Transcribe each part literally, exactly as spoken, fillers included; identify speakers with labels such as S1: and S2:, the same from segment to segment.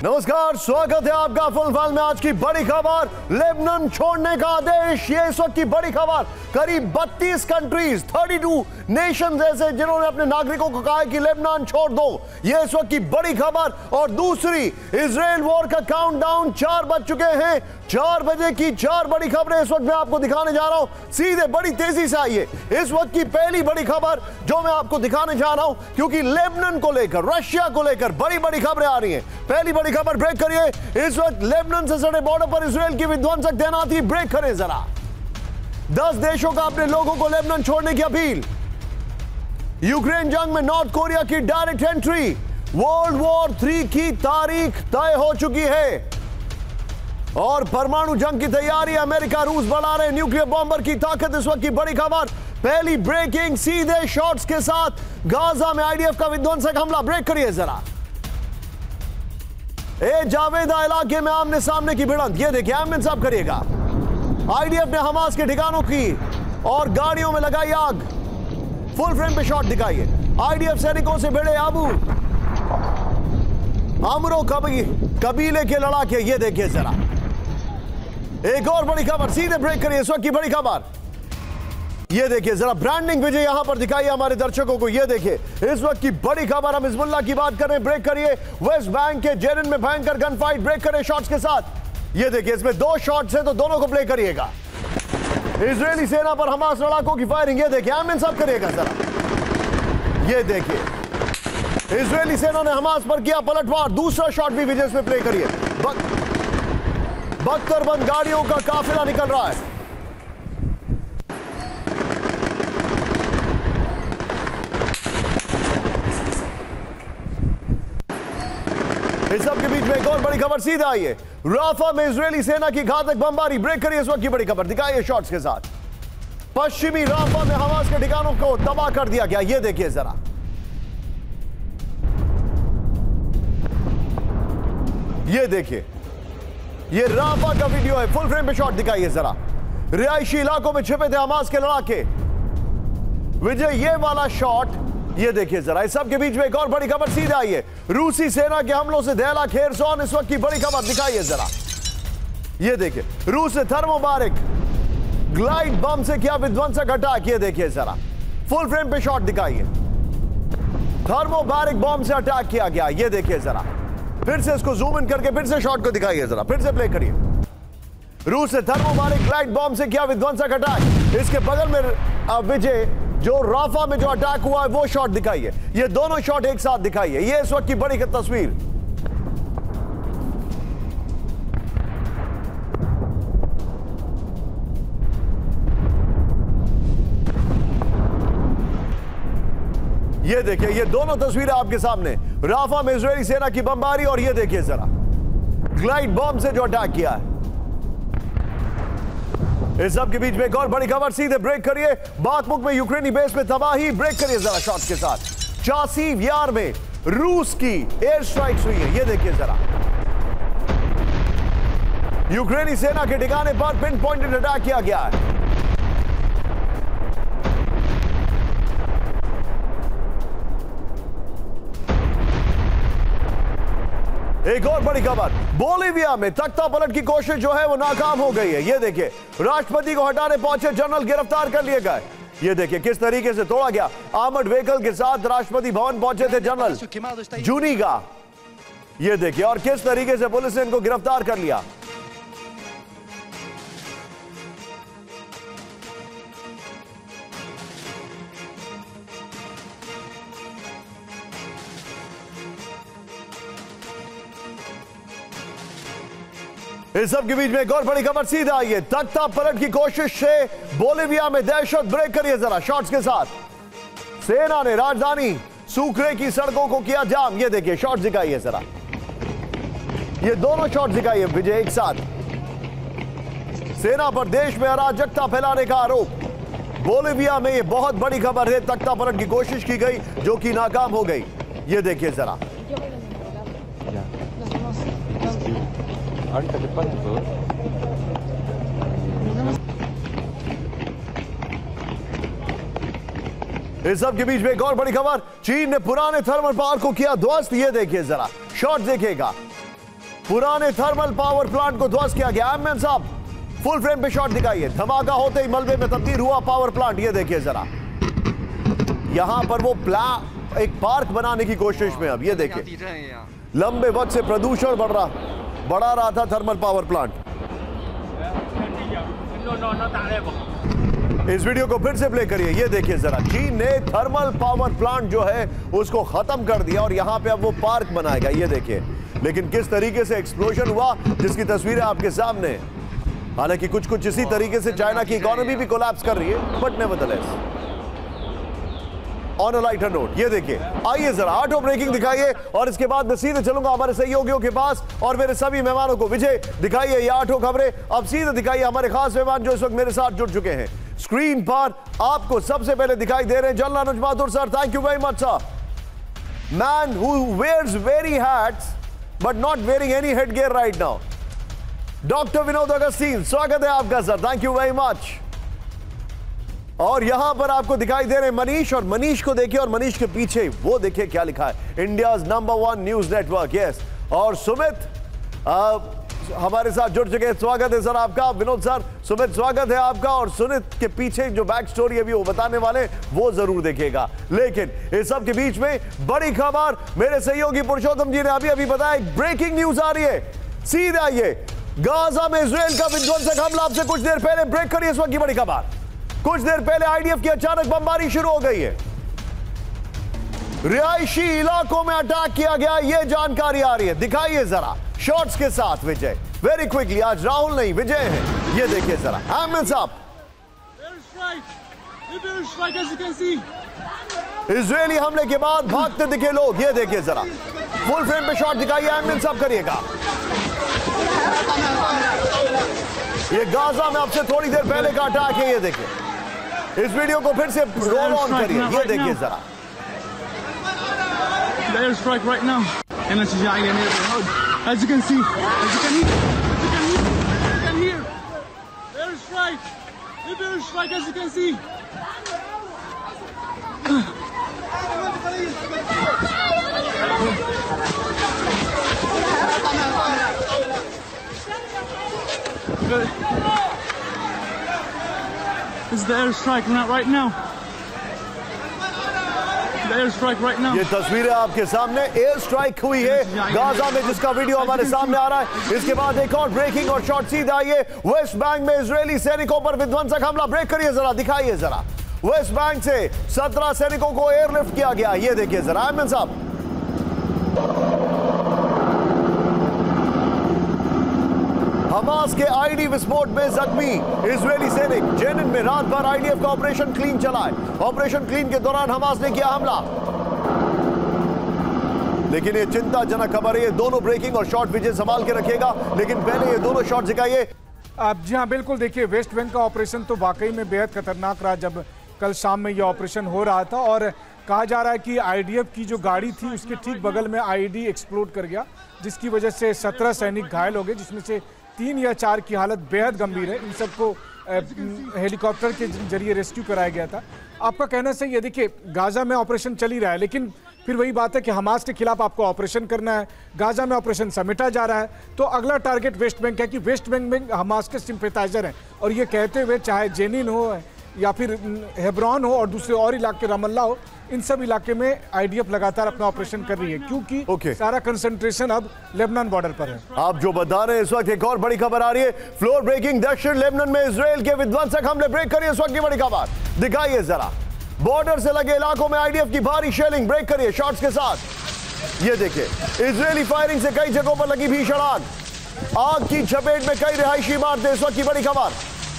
S1: नमस्कार, स्वागत है आपका फुल फल में। आज की बड़ी खबर, लेबनान छोड़ने का आदेश। ये इस वक्त की बड़ी खबर। करीब बत्तीस कंट्रीज, बत्तीस नेशंस ऐसे जिन्होंने अपने नागरिकों को कहा है कि लेबनान छोड़ दो। ये इस वक्त की बड़ी खबर। और दूसरी, इजराइल वॉर का काउंटडाउन चार बज चुके हैं। चार बजे की चार बड़ी खबरें इस वक्त मैं आपको दिखाने जा रहा हूं। सीधे बड़ी तेजी से आइए। इस वक्त की पहली बड़ी खबर जो मैं आपको दिखाने जा रहा हूं, क्योंकि लेबनान को लेकर, रशिया को लेकर बड़ी बड़ी खबरें आ रही हैं। पहली बड़ी खबर ब्रेक करिए। इस वक्त लेबनान से सटे बॉर्डर पर इजराइल की विध्वंसक तैनाती। ब्रेक करें जरा। दस देशों का अपने लोगों को लेबनान छोड़ने की अपील। यूक्रेन जंग में नॉर्थ कोरिया की direct entry. World war three की तारीख तय हो चुकी है। और परमाणु जंग की तैयारी, अमेरिका रूस बढ़ा रहे न्यूक्लियर बॉम्बर की ताकत। इस वक्त की बड़ी खबर। पहली ब्रेकिंग सीधे शॉट्स के साथ। गाजा में आईडीएफ का विध्वंसक हमला। ब्रेक करिए जरा। ए जावेदा इलाके में आमने सामने की भिड़ंत। ये देखिए, एमएन साहब करिएगा। आईडीएफ ने हमास के ठिकानों की और गाड़ियों में लगाई आग। फुल फ्रेम पे शॉट दिखाइए। आईडीएफ सैनिकों से भिड़े आबू अमरो कबी कबीले के लड़ाके। ये देखिए जरा। एक और बड़ी खबर, सीधे ब्रेक करिए। इस वक्त की बड़ी खबर ये देखिए जरा। ब्रांडिंग विजय यहां पर दिखाइए हमारे दर्शकों को। ये देखिए इस वक्त की बड़ी खबर। हम हिजबुल्लाह की बात करें। ब्रेक करिए। वेस्ट बैंक के जेरिन में भयंकर गन फाइट। ब्रेक करें शॉट्स के साथ। ये देखिए, इसमें दो शॉट्स हैं तो दोनों को प्ले करिएगा। इजरायली सेना पर हमास लड़ाकों की फायरिंग। ये देखिए, आमिन साहब करिएगा जरा। ये देखिए, इजरायली सेना ने हमास पर किया पलटवार। दूसरा शॉट भी विजय में प्ले करिए। बख्तरबंद गाड़ियों का काफिला निकल रहा है। इस सब के बीच में एक और बड़ी खबर सीधे आई है। राफा में इजरायली सेना की घातक बमबारी। ब्रेक करिए। इस वक्त की बड़ी खबर दिखाइए शॉट्स के साथ। पश्चिमी राफा में हमास के ठिकानों को तबाह कर दिया गया। ये देखिए जरा। ये देखिए, ये राफा का वीडियो है। फुल फ्रेम पे शॉट दिखाइए जरा। रिहायशी इलाकों में छिपे थे हमास के लड़ाके। विजय, ये वाला शॉट ये देखिए जरा। इस सब के बीच में एक और बड़ी खबर सीधे आई है। रूसी सेना के हमलों से दहला खेरसौन। इस वक्त की बड़ी खबर दिखाइए जरा। ये देखिए, रूस ने थर्मोबारिक ग्लाइड बम से किया विध्वंसक अटैक। ये देखिए जरा। फुल फ्रेम पे शॉट दिखाइए। थर्मोबारिक बम से अटैक किया गया। ये देखिए जरा। फिर से इसको जूम इन करके फिर से शॉट को दिखाइए जरा। फिर से प्ले करिए। रूस ने थर्मोबारिक ग्लाइड बम से किया विध्वंसक अटैक। इसके बगल में विजय, जो राफा में जो अटैक हुआ है वो शॉट दिखाइए। ये दोनों शॉट एक साथ दिखाइए। ये इस वक्त की बड़ी तस्वीर। ये देखिए, ये दोनों तस्वीरें आपके सामने। राफा में इजरायली सेना की बमबारी और ये देखिए जरा ग्लाइड बॉम्ब से जो अटैक किया है। इस सब के बीच में एक और बड़ी खबर। सीधे ब्रेक करिए। बाखमुख में यूक्रेनी बेस में तबाही। ब्रेक करिए जरा शॉट्स के साथ। चासीव यार में रूस की एयर स्ट्राइक्स हुई है। ये देखिए जरा। यूक्रेनी सेना के ठिकाने पर पिन पॉइंटेड अटैक किया गया है। एक और बड़ी खबर, बोलिविया में तख्ता पलट की कोशिश जो है वो नाकाम हो गई है। ये देखिए, राष्ट्रपति को हटाने पहुंचे जनरल गिरफ्तार कर लिए गए। ये देखिए किस तरीके से तोड़ा गया। आर्मर्ड व्हीकल के साथ राष्ट्रपति भवन पहुंचे थे जनरल जूनिगा। ये देखिए, और किस तरीके से पुलिस ने इनको गिरफ्तार कर लिया। इस सब के बीच में एक और बड़ी खबर सीधे आई है। तख्ता पलट की कोशिश से बोलिविया में दहशत। ब्रेक करिए जरा शॉट्स के साथ। सेना ने राजधानी सूक्रे की सड़कों को किया जाम। ये देखिए शॉट्स दिखाइए जरा। ये दोनों शॉट्स दिखाइए विजय एक साथ। सेना पर देश में अराजकता फैलाने का आरोप। बोलिविया में ये बहुत बड़ी खबर है। तख्ता पलट की कोशिश की गई जो कि नाकाम हो गई। ये देखिए जरा। इस सब के बीच में एक और बड़ी खबर, चीन ने पुराने थर्मल पावर को किया ध्वस्त। ये देखिए जरा, शॉट देखिएगा। पुराने थर्मल पावर प्लांट को ध्वस्त किया गया। एमएन साहब फुल फ्रेम पे शॉट दिखाइए। धमाका होते ही मलबे में तब्दील हुआ पावर प्लांट। ये देखिए जरा, यहां पर वो प्ला एक पार्क बनाने की कोशिश में, अब ये देखिए लंबे वक्त से प्रदूषण बढ़ रहा बढ़ा रहा था थर्मल पावर प्लांट। इस वीडियो को फिर से प्ले करिए। ये देखिए जरा, चीन ने थर्मल पावर प्लांट जो है उसको खत्म कर दिया और यहां पे अब वो पार्क बनाएगा। ये देखिए, लेकिन किस तरीके से एक्सप्लोजन हुआ जिसकी तस्वीरें आपके सामने। हालांकि कुछ कुछ इसी तरीके से चाइना की इकोनॉमी भी कोलैप्स कर रही है, but nevertheless on a lighter note. ये देखिए, आइए जरा ऑटो ब्रेकिंग दिखाइए और इसके बाद मैं सीधे चलूंगा हमारे सहयोगियों के पास और मेरे सभी मेहमानों को। विजय दिखाइए ये ऑटो खबरें। अब सीधे दिखाइए हमारे खास मेहमान जो इस वक्त मेरे साथ जुड़ चुके हैं। स्क्रीन पर आपको सबसे पहले दिखाई दे रहे हैं general Anuj Mathur sir. Thank you very much sir. Man who wears very hats but not wearing any headgear right now, doctor Vinod Augustine, स्वागत है आपका sir. Thank you very much. और यहां पर आपको दिखाई दे रहे हैं मनीष, और मनीष को देखिए और मनीष के पीछे वो देखिए क्या लिखा है, India's number one news network. Yes, और सुमित आ, हमारे साथ जुड़ चुके हैं। स्वागत है सर आपका। विनोद सर, सुमित स्वागत है आपका। और सुमित के पीछे जो बैक स्टोरी अभी वो बताने वाले वो जरूर देखिएगा। लेकिन इस सब के बीच में बड़ी खबर मेरे सहयोगी पुरुषोत्तम जी ने अभी अभी बताया, ब्रेकिंग न्यूज आ रही है। सीधे आइए, गाजा में इजराइल का विध्वंसक हमला। आपसे कुछ देर पहले ब्रेक करिए इस वक्त की बड़ी खबर। कुछ देर पहले आईडीएफ की अचानक बमबारी शुरू हो गई है, रिहायशी इलाकों में अटैक किया गया, यह जानकारी आ रही है। दिखाइए जरा शॉट्स के साथ विजय, वेरी क्विकली। आज राहुल नहीं विजय है। ये देखिए जरा, अहमद साहब, इजरायली हमले के बाद भागते दिखे लोग। ये देखिए जरा, फुल फ्रेम पे शॉट दिखाइए, अहमद साहब करिएगा। ये गाजा में आपसे थोड़ी देर पहले का अटैक है। ये देखिए, इस वीडियो को फिर से रोल ऑन करिए। ये देखिए जरा,
S2: the airstrike right now, and this is the neighborhood. As you can see, as you can hear, as you can hear, as you can hear, airstrike, the airstrike, as you can see. This is the airstrike right now.
S1: ये तस्वीरें आपके सामने, air strike हुई है Gaza में जिसका video हमारे सामने आ रहा है। इसके बाद एक और ब्रेकिंग और शॉट सीधे आइए, वेस्ट बैंक में इजरायली सैनिकों पर विध्वंसक हमला। ब्रेक करिए जरा, दिखाइए जरा, वेस्ट बैंक से सत्रह सैनिकों को एयरलिफ्ट किया गया। ये देखिए जरा, अहमद साहब, हमास के आईडी विस्फोट में जख्मी इजरायली सैनिक। जेनिन में रात भर आईडीएफ का ऑपरेशन क्लीन चला है। ऑपरेशन क्लीन के दौरान हमास ने किया हमला। लेकिन ये चिंताजनक खबर है। ये दोनों ब्रेकिंग और शॉट विजय संभाल के रखेगा, लेकिन पहले ये दोनों शॉट दिखाइए।
S3: आप जी हाँ बिल्कुल, देखिए वेस्ट बैंक का ऑपरेशन तो वाकई में बेहद खतरनाक रहा जब कल शाम में ये ऑपरेशन हो रहा था। और कहा जा रहा है कि आईडीएफ की जो गाड़ी थी उसके ठीक बगल में आईडी एक्सप्लोड कर गया, जिसकी वजह से सत्रह सैनिक घायल हो गए, जिसमें से तीन या चार की हालत बेहद गंभीर है। इन सबको हेलीकॉप्टर के जरिए रेस्क्यू कराया गया था। आपका कहना सही है। देखिए, गाजा में ऑपरेशन चल ही रहा है, लेकिन फिर वही बात है कि हमास के खिलाफ आपको ऑपरेशन करना है। गाजा में ऑपरेशन समेटा जा रहा है, तो अगला टारगेट वेस्ट बैंक है कि वेस्ट बैंक में हमास के सिंपैथाइजर हैं। और ये कहते हुए चाहे जेनिन हो या फिर हेब्रॉन हो और दूसरे और इलाके रमल्ला हो, इन सब इलाके में आईडीएफ लगातार अपना ऑपरेशन कर रही है, क्योंकि okay. सारा कंसंट्रेशन अब लेबनान बॉर्डर पर है।
S1: आप जो बता रहे हैं इस वक्त एक और बड़ी खबर आ रही है, फ्लोर ब्रेकिंग दक्षिण लेबनान में इजराइल के विध्वंसक हमले। ब्रेक करिए इस वक्त की बड़ी खबर, दिखाइए जरा, बॉर्डर से लगे इलाकों में आईडीएफ की भारी शेलिंग। ब्रेक करिए शॉट्स के साथ। ये देखिए, इजरायली फायरिंग से कई जगहों पर लगी भीषण आग। आग की चपेट में कई रिहायशी इमारतें। इस वक्त की बड़ी खबर,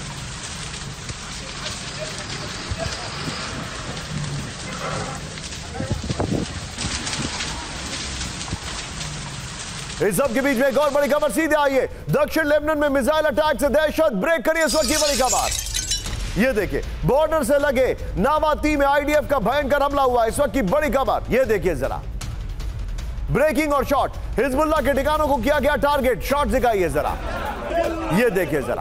S1: इस सब के बीच में एक और बड़ी खबर सीधे आई है, दक्षिण लेबनान में मिसाइल अटैक से दहशत। ब्रेक करिए इस वक्त की बड़ी खबर। ये देखिए, बॉर्डर से लगे नावाती में आईडीएफ का भयंकर हमला हुआ। इस वक्त की बड़ी खबर, ये देखिए जरा, ब्रेकिंग और शॉट, हिजबुल्लाह के ठिकानों को किया गया टारगेट। शॉट दिखाइए जरा, ये देखिए जरा,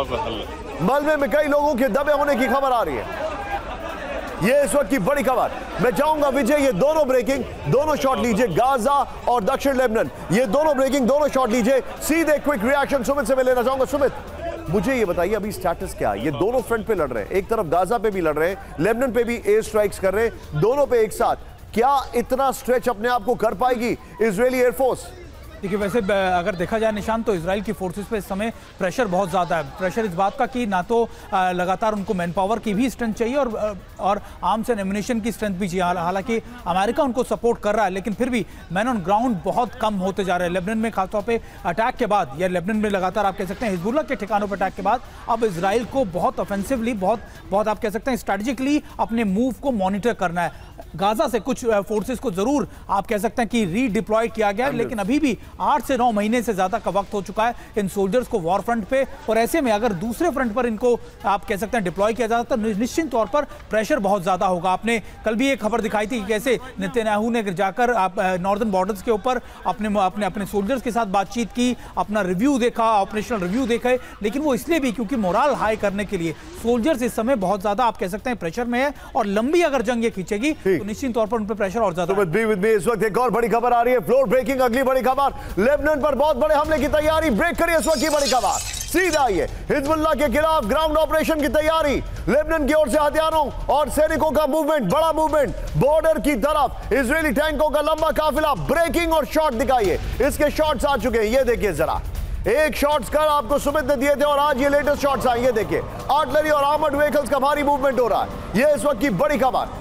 S1: मलबे में कई लोगों के दबे होने की खबर आ रही है। ये इस वक्त की बड़ी खबर। मैं चाहूंगा विजय ये दोनों ब्रेकिंग दोनों शॉट लीजिए, गाजा और दक्षिण लेबनान ये दोनों ब्रेकिंग दोनों शॉट लीजिए। सीधे क्विक रिएक्शन सुमित से मैं लेना चाहूंगा। सुमित, मुझे ये बताइए अभी स्टेटस क्या है? ये दोनों फ्रंट पे लड़ रहे हैं, एक तरफ गाजा पे भी लड़ रहे हैं, लेबनान पे भी एयर स्ट्राइक्स कर रहे हैं, दोनों पे एक साथ। क्या इतना स्ट्रेच अपने आप को कर पाएगी इजरायली एयरफोर्स?
S4: देखिए, वैसे अगर देखा जाए निशान, तो इजराइल की फोर्सेस पे इस समय प्रेशर बहुत ज़्यादा है। प्रेशर इस बात का कि ना तो लगातार उनको मैन पावर की भी स्ट्रेंथ चाहिए और और आर्म्स एंड एम्युनिशन की स्ट्रेंथ भी चाहिए। हालांकि अमेरिका उनको सपोर्ट कर रहा है, लेकिन फिर भी मैन ऑन ग्राउंड बहुत कम होते जा रहे हैं। लेबनान में खासतौर पे अटैक के बाद, या लेबनान में लगातार आप कह सकते हैं हिजबुल्लाह के ठिकानों पर अटैक के बाद, अब इजराइल को बहुत ऑफेंसिवली, बहुत बहुत आप कह सकते हैं स्ट्रैटेजिकली अपने मूव को मॉनिटर करना है। गाजा से कुछ फोर्सेस को जरूर आप कह सकते हैं कि रीडिप्लॉय किया गया, लेकिन अभी भी आठ से नौ महीने से ज्यादा का वक्त हो चुका है इन सोल्जर्स को वॉर फ्रंट पे, और ऐसे में अगर दूसरे फ्रंट पर इनको आप कह सकते हैं डिप्लॉय किया जाता तो निश्चित तौर पर प्रेशर बहुत ज्यादा होगा। आपने कल भी एक खबर दिखाई थी कि कैसे नेतन्याहू ने जाकर आप नॉर्दर्न बॉर्डर्स के ऊपर अपने अपने अपने सोल्जर्स के साथ बातचीत की, अपना रिव्यू देखा, ऑपरेशनल रिव्यू देखे, लेकिन वो इसलिए भी क्योंकि मोराल हाई करने के लिए सोल्जर्स इस समय बहुत ज्यादा आप कह सकते हैं प्रेशर में है, और लंबी अगर जंग ये खींचेगी तो निश्चित तौर पर उन पर प्रेशर और ज्यादा।
S1: इस वक्त एक और बड़ी खबर आ रही है, फ्लोर ब्रेकिंग अगली बड़ी खबर। लेबनान पर बहुत बड़े हमले की तैयारी, ब्रेक करिए इस वक्त की बड़ी खबर। सीधा आइए, हिजबुल्लाह के खिलाफ ग्राउंड ऑपरेशन की तैयारी, लेबनान की ओर से हथियारों और सैनिकों का मूवमेंट, बड़ा मूवमेंट बॉर्डर की तरफ, इजरायली टैंकों का लंबा काफिला, ब्रेकिंग और शॉट दिखाइए। इसके शॉट्स आ चुके हैं, ये देखिए जरा। एक शॉट्स कल आपको सुमित ने दिए थे और आज ये लेटेस्ट शॉट्स आए, ये देखिए। आर्टिलरी और आर्मर्ड व्हीकल्स का भारी मूवमेंट हो रहा है, ये इस वक्त की बड़ी खबर।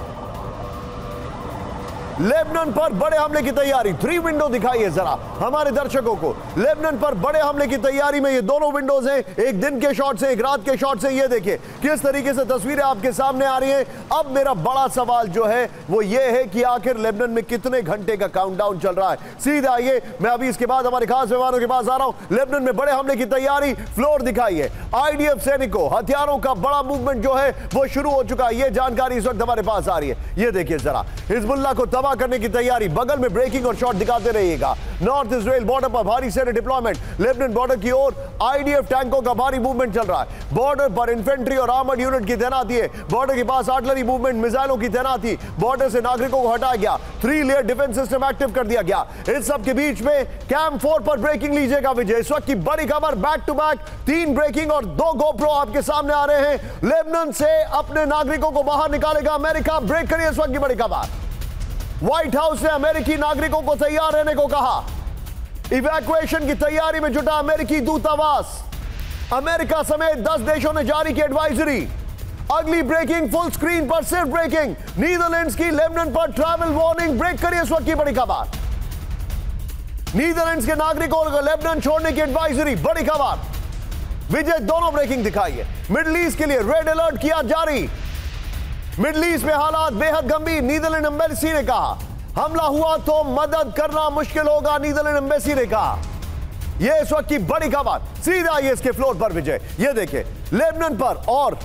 S1: लेबनान पर बड़े हमले की तैयारी, थ्री विंडो दिखाइए जरा हमारे दर्शकों को। लेबनान पर बड़े हमले की तैयारी में ये दोनों विंडोज हैं, एक दिन के शॉट से, एक रात के शॉट से। ये देखिए किस तरीके से तस्वीरें आपके सामने आ रही हैं। अब मेरा बड़ा सवाल जो है वो ये है कि आखिर लेबनान में कितने घंटे का काउंटडाउन चल रहा है। सीधा आइए, मैं अभी इसके बाद हमारे खास मेहमानों के पास आ रहा हूं। लेबनान में बड़े हमले की तैयारी, फ्लोर दिखाइए। आईडीएफ सैनिकों, हथियारों का बड़ा मूवमेंट जो है वो शुरू हो चुका है, ये जानकारी इस वक्त हमारे पास आ रही है। ये देखिए जरा, हिजबुल्लाह को तबाह करने की तैयारी, बगल में ब्रेकिंग और शॉट दिखाते रहिएगा। नॉर्थ इजराइल बॉर्डर पर भारी सैन्य डिप्लॉयमेंट, लेबनान बॉर्डर की ओर आईडीएफ टैंकों का भारी मूवमेंट चल रहा है। बॉर्डर पर इन्फेंट्री और आर्मर्ड यूनिट की तैनाती है, बॉर्डर के पास आर्टिलरी मूवमेंट, मिसाइलों की तैनाती, बॉर्डर से नागरिकों को हटाया गया, three layer defence system active कर दिया गया। इस सब के बीच में कैंप फोर पर ब्रेकिंग लीजिएगा विजय। इस वक्त की बड़ी खबर, बैक टू बैक तीन ब्रेकिंग और दो गोप्रो आपके सामने आ रहे हैं। लेबनान से अपने नागरिकों को बाहर निकालेगा अमेरिका, ब्रेक करिए इस वक्त की बड़ी खबर। व्हाइट हाउस ने अमेरिकी नागरिकों को तैयार रहने को कहा, इवैक्यूएशन की तैयारी में जुटा अमेरिकी दूतावास। अमेरिका समेत दस देशों ने जारी की एडवाइजरी। अगली ब्रेकिंग फुल स्क्रीन पर, सिर्फ ब्रेकिंग, नीदरलैंड्स की लेबनान पर ट्रैवल वार्निंग, ब्रेक करिए इस वक्त की बड़ी खबर। नीदरलैंड्स के नागरिकों को लेबनान छोड़ने की एडवाइजरी, बड़ी खबर। विजय दोनों ब्रेकिंग दिखाइए। मिडिल ईस्ट के लिए रेड अलर्ट किया जारी, मिडिल ईस्ट में हालात बेहद गंभीर, नीदरलैंड एम्बेसी ने कहा। हमला हुआ तो मदद करना मुश्किल होगा, नीदरलैंड एम्बेसी ने कहा। यह इस वक्त की बड़ी खबर। सीधा ये इसके फ्लोर पर विजय, ये देखें लेबनान पर और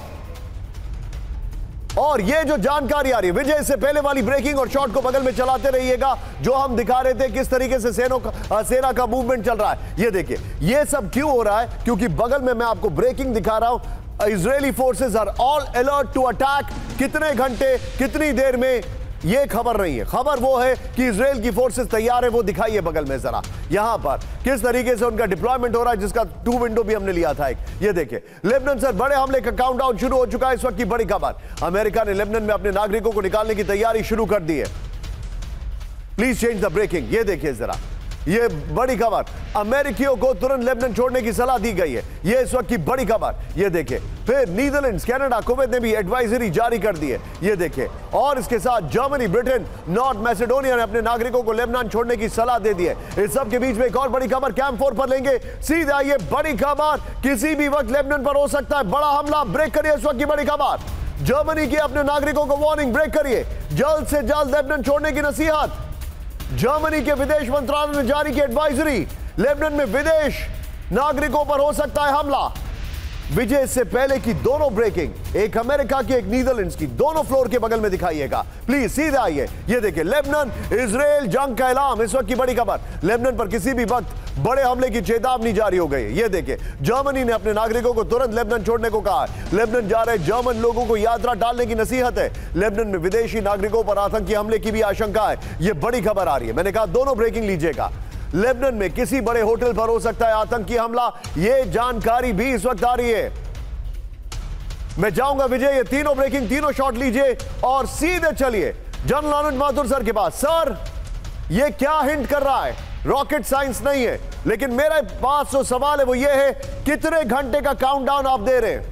S1: और ये जो जानकारी आ रही है विजय, इससे पहले वाली ब्रेकिंग और शॉट को बगल में चलाते रहिएगा, जो हम दिखा रहे थे किस तरीके से सेना का सेना का मूवमेंट चल रहा है। ये देखिए, ये सब क्यों हो रहा है, क्योंकि बगल में मैं आपको ब्रेकिंग दिखा रहा हूं। Israeli forces are all alert to attack. कितने घंटे, कितनी देर में, ये खबर नहीं है। खबर वो है कि इजराइल की फोर्सेस तैयार है, वो दिखाइए बगल में जरा। यहां पर किस तरीके से उनका डिप्लॉयमेंट हो रहा है, जिसका टू विंडो भी हमने लिया था एक। ये देखिए, लेबनान से बड़े हमले का काउंटडाउन शुरू हो चुका है। इस वक्त की बड़ी खबर, अमेरिका ने लेबनान में अपने नागरिकों को निकालने की तैयारी शुरू कर दी है। Please change the breaking. ये देखिए जरा, ये बड़ी खबर, अमेरिकियों को तुरंत लेबनान छोड़ने की सलाह दी गई है। ये इस वक्त की बड़ी खबर। ये देखिए, फिर नीदरलैंड्स, कनाडा, कुवैत ने भी एडवाइजरी जारी कर दी है। ये देखिए, और इसके साथ जर्मनी, ब्रिटेन, नॉर्थ मैसेडोनिया ने अपने नागरिकों को लेबनान छोड़ने की सलाह दे दी है। इस सब के बीच में एक और बड़ी खबर कैंप फोर पर लेंगे। सीधा ये बड़ी खबर, किसी भी वक्त लेबनान पर हो सकता है बड़ा हमला, ब्रेक करिए इस वक्त की बड़ी खबर। जर्मनी की अपने नागरिकों को वार्निंग, ब्रेक करिए। जल्द से जल्द लेबनान छोड़ने की नसीहत। जर्मनी के विदेश मंत्रालय ने जारी की एडवाइजरी, लेबनान में विदेश नागरिकों पर हो सकता है हमला। विजय इससे पहले की दोनों ब्रेकिंग, एक अमेरिका की एक नीदरलैंड्स की, दोनों फ्लोर के बगल में दिखाइएगा प्लीज, सीधा आइए। ये देखिए लेबनान इजराइल जंग का ऐलान, इस वक्त की बड़ी खबर, लेबनान पर किसी भी वक्त बड़े हमले की चेतावनी जारी हो गई। ये देखिए जर्मनी ने अपने नागरिकों को तुरंत लेबनान छोड़ने को कहा। लेबनान जा रहे जर्मन लोगों को यात्रा टालने की नसीहत है। लेबनान में विदेशी नागरिकों पर आतंकी हमले की भी आशंका है। यह बड़ी खबर आ रही है। मैंने कहा दोनों ब्रेकिंग लीजिएगा। लेबनान में किसी बड़े होटल पर हो सकता है आतंकी हमला, यह जानकारी भी इस वक्त आ रही है। मैं जाऊंगा विजय, ये तीनों ब्रेकिंग, तीनों शॉट लीजिए और सीधे चलिए जनरल आनंद माथुर सर के पास। सर, ये क्या हिंट कर रहा है? रॉकेट साइंस नहीं है, लेकिन मेरे पास जो सवाल है वो ये है, कितने घंटे का काउंटडाउन आप दे रहे हैं?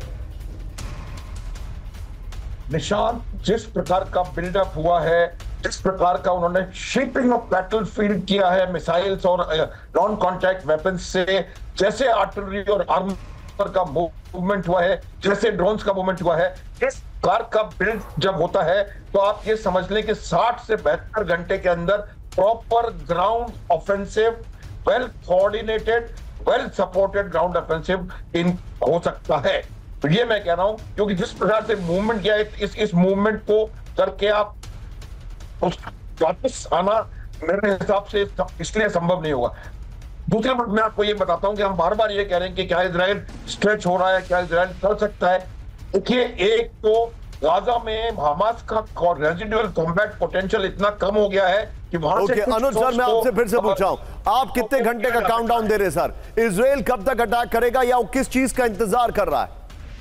S5: निशान, जिस प्रकार का बिल्डअप हुआ है, जिस प्रकार का उन्होंने शेपिंग ऑफ बैटलफील्ड किया है मिसाइल्स और नॉन कॉन्टैक्ट वेपन्स से, जैसे आर्टिलरी और आर्मर का मूवमेंट हुआ है, जैसे ड्रोन्स का मूवमेंट हुआ है, इस कार का बिल्ड जब होता है तो आप ये समझ लें कि साठ से बहत्तर घंटे के अंदर proper ground offensive, well coordinated, well supported ground offensive इन हो सकता है। तो ये मैं कह रहा हूं, क्योंकि जिस प्रकार से मूवमेंट किया है, इस इस मूवमेंट को करके आप वापस आना मेरे हिसाब से इसलिए संभव नहीं होगा। दूसरी बात मैं आपको ये बताता हूं कि हम बार बार ये कह रहे हैं कि क्या इजराइल स्ट्रेच हो रहा है, क्या इजराइल कर सकता है। देखिए, एक तो गाजा में हमास का रेजिडुअल कॉम्बैट पोटेंशियल इतना कम हो गया है कि वहां
S1: से अनुज सर, मैं आपसे फिर से पूछ रहा हूं, आप कितने घंटे का काउंटडाउन दे रहे हैं सर? इजराइल कब तक अटैक करेगा या वो किस चीज का इंतजार कर रहा है?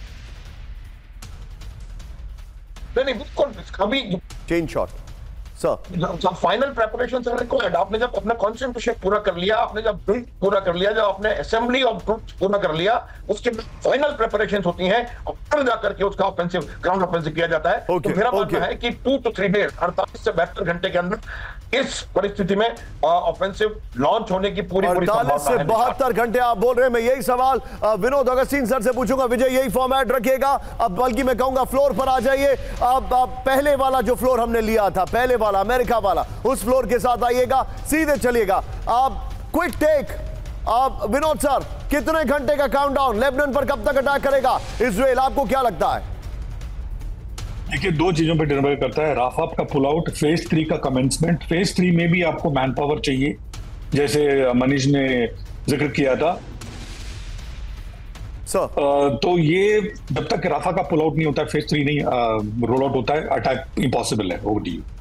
S5: नहीं बिल्कुल, अभी
S1: change shot
S5: sir, final preparation sir required. आपने जब अपना कॉन्सेंट्रेशन पूरा कर लिया, आपने जब बिल्ड पूरा कर लिया, जब आपने असेंबली ऑफ ट्रूप्स पूरा कर लिया, उसके बाद फाइनल प्रेपरेशंस होती हैं और फिर जाकर के उसका ऑफेंसिव, ग्राउंड ऑफेंसिव किया जाता है।
S1: okay,
S5: तो मेरा
S1: okay.
S5: मानना है कि टू टू थ्री डेज, अड़तालीस से बहत्तर घंटे के अंदर इस परिस्थिति में ऑफेंसिव लॉन्च होने की पूरी पूरी संभावना है।
S1: अड़तालीस से बहत्तर घंटे आप बोल रहे हैं। मैं यही सवाल विनोद अगस्तीन सर से पूछूंगा। विजय, यही फॉर्मेट रखिएगा। अब बल्कि मैं कहूंगा फ्लोर पर आ जाइए। अब पहले वाला जो फ्लोर हमने लिया था, पहले वाला अमेरिका वाला, उस फ्लोर के साथ आइएगा, सीधे चलिएगा। आप क्विक टेक, आप विनोद सर, कितने घंटे का काउंटडाउन, लेबनान पर कब तक अटैक करेगा इजराइल, आपको क्या लगता है?
S6: देखिए, दो चीजों पर निर्भर करता है। राफा का पुल आउट, फेज थ्री का कमेंसमेंट। फेज थ्री में भी आपको मैन पावर चाहिए, जैसे मनीष ने जिक्र किया था
S1: सर।
S6: तो ये जब तक राफा का पुल आउट नहीं होता है, फेज थ्री नहीं रोल आउट होता है, अटैक इम्पॉसिबल है। Over to you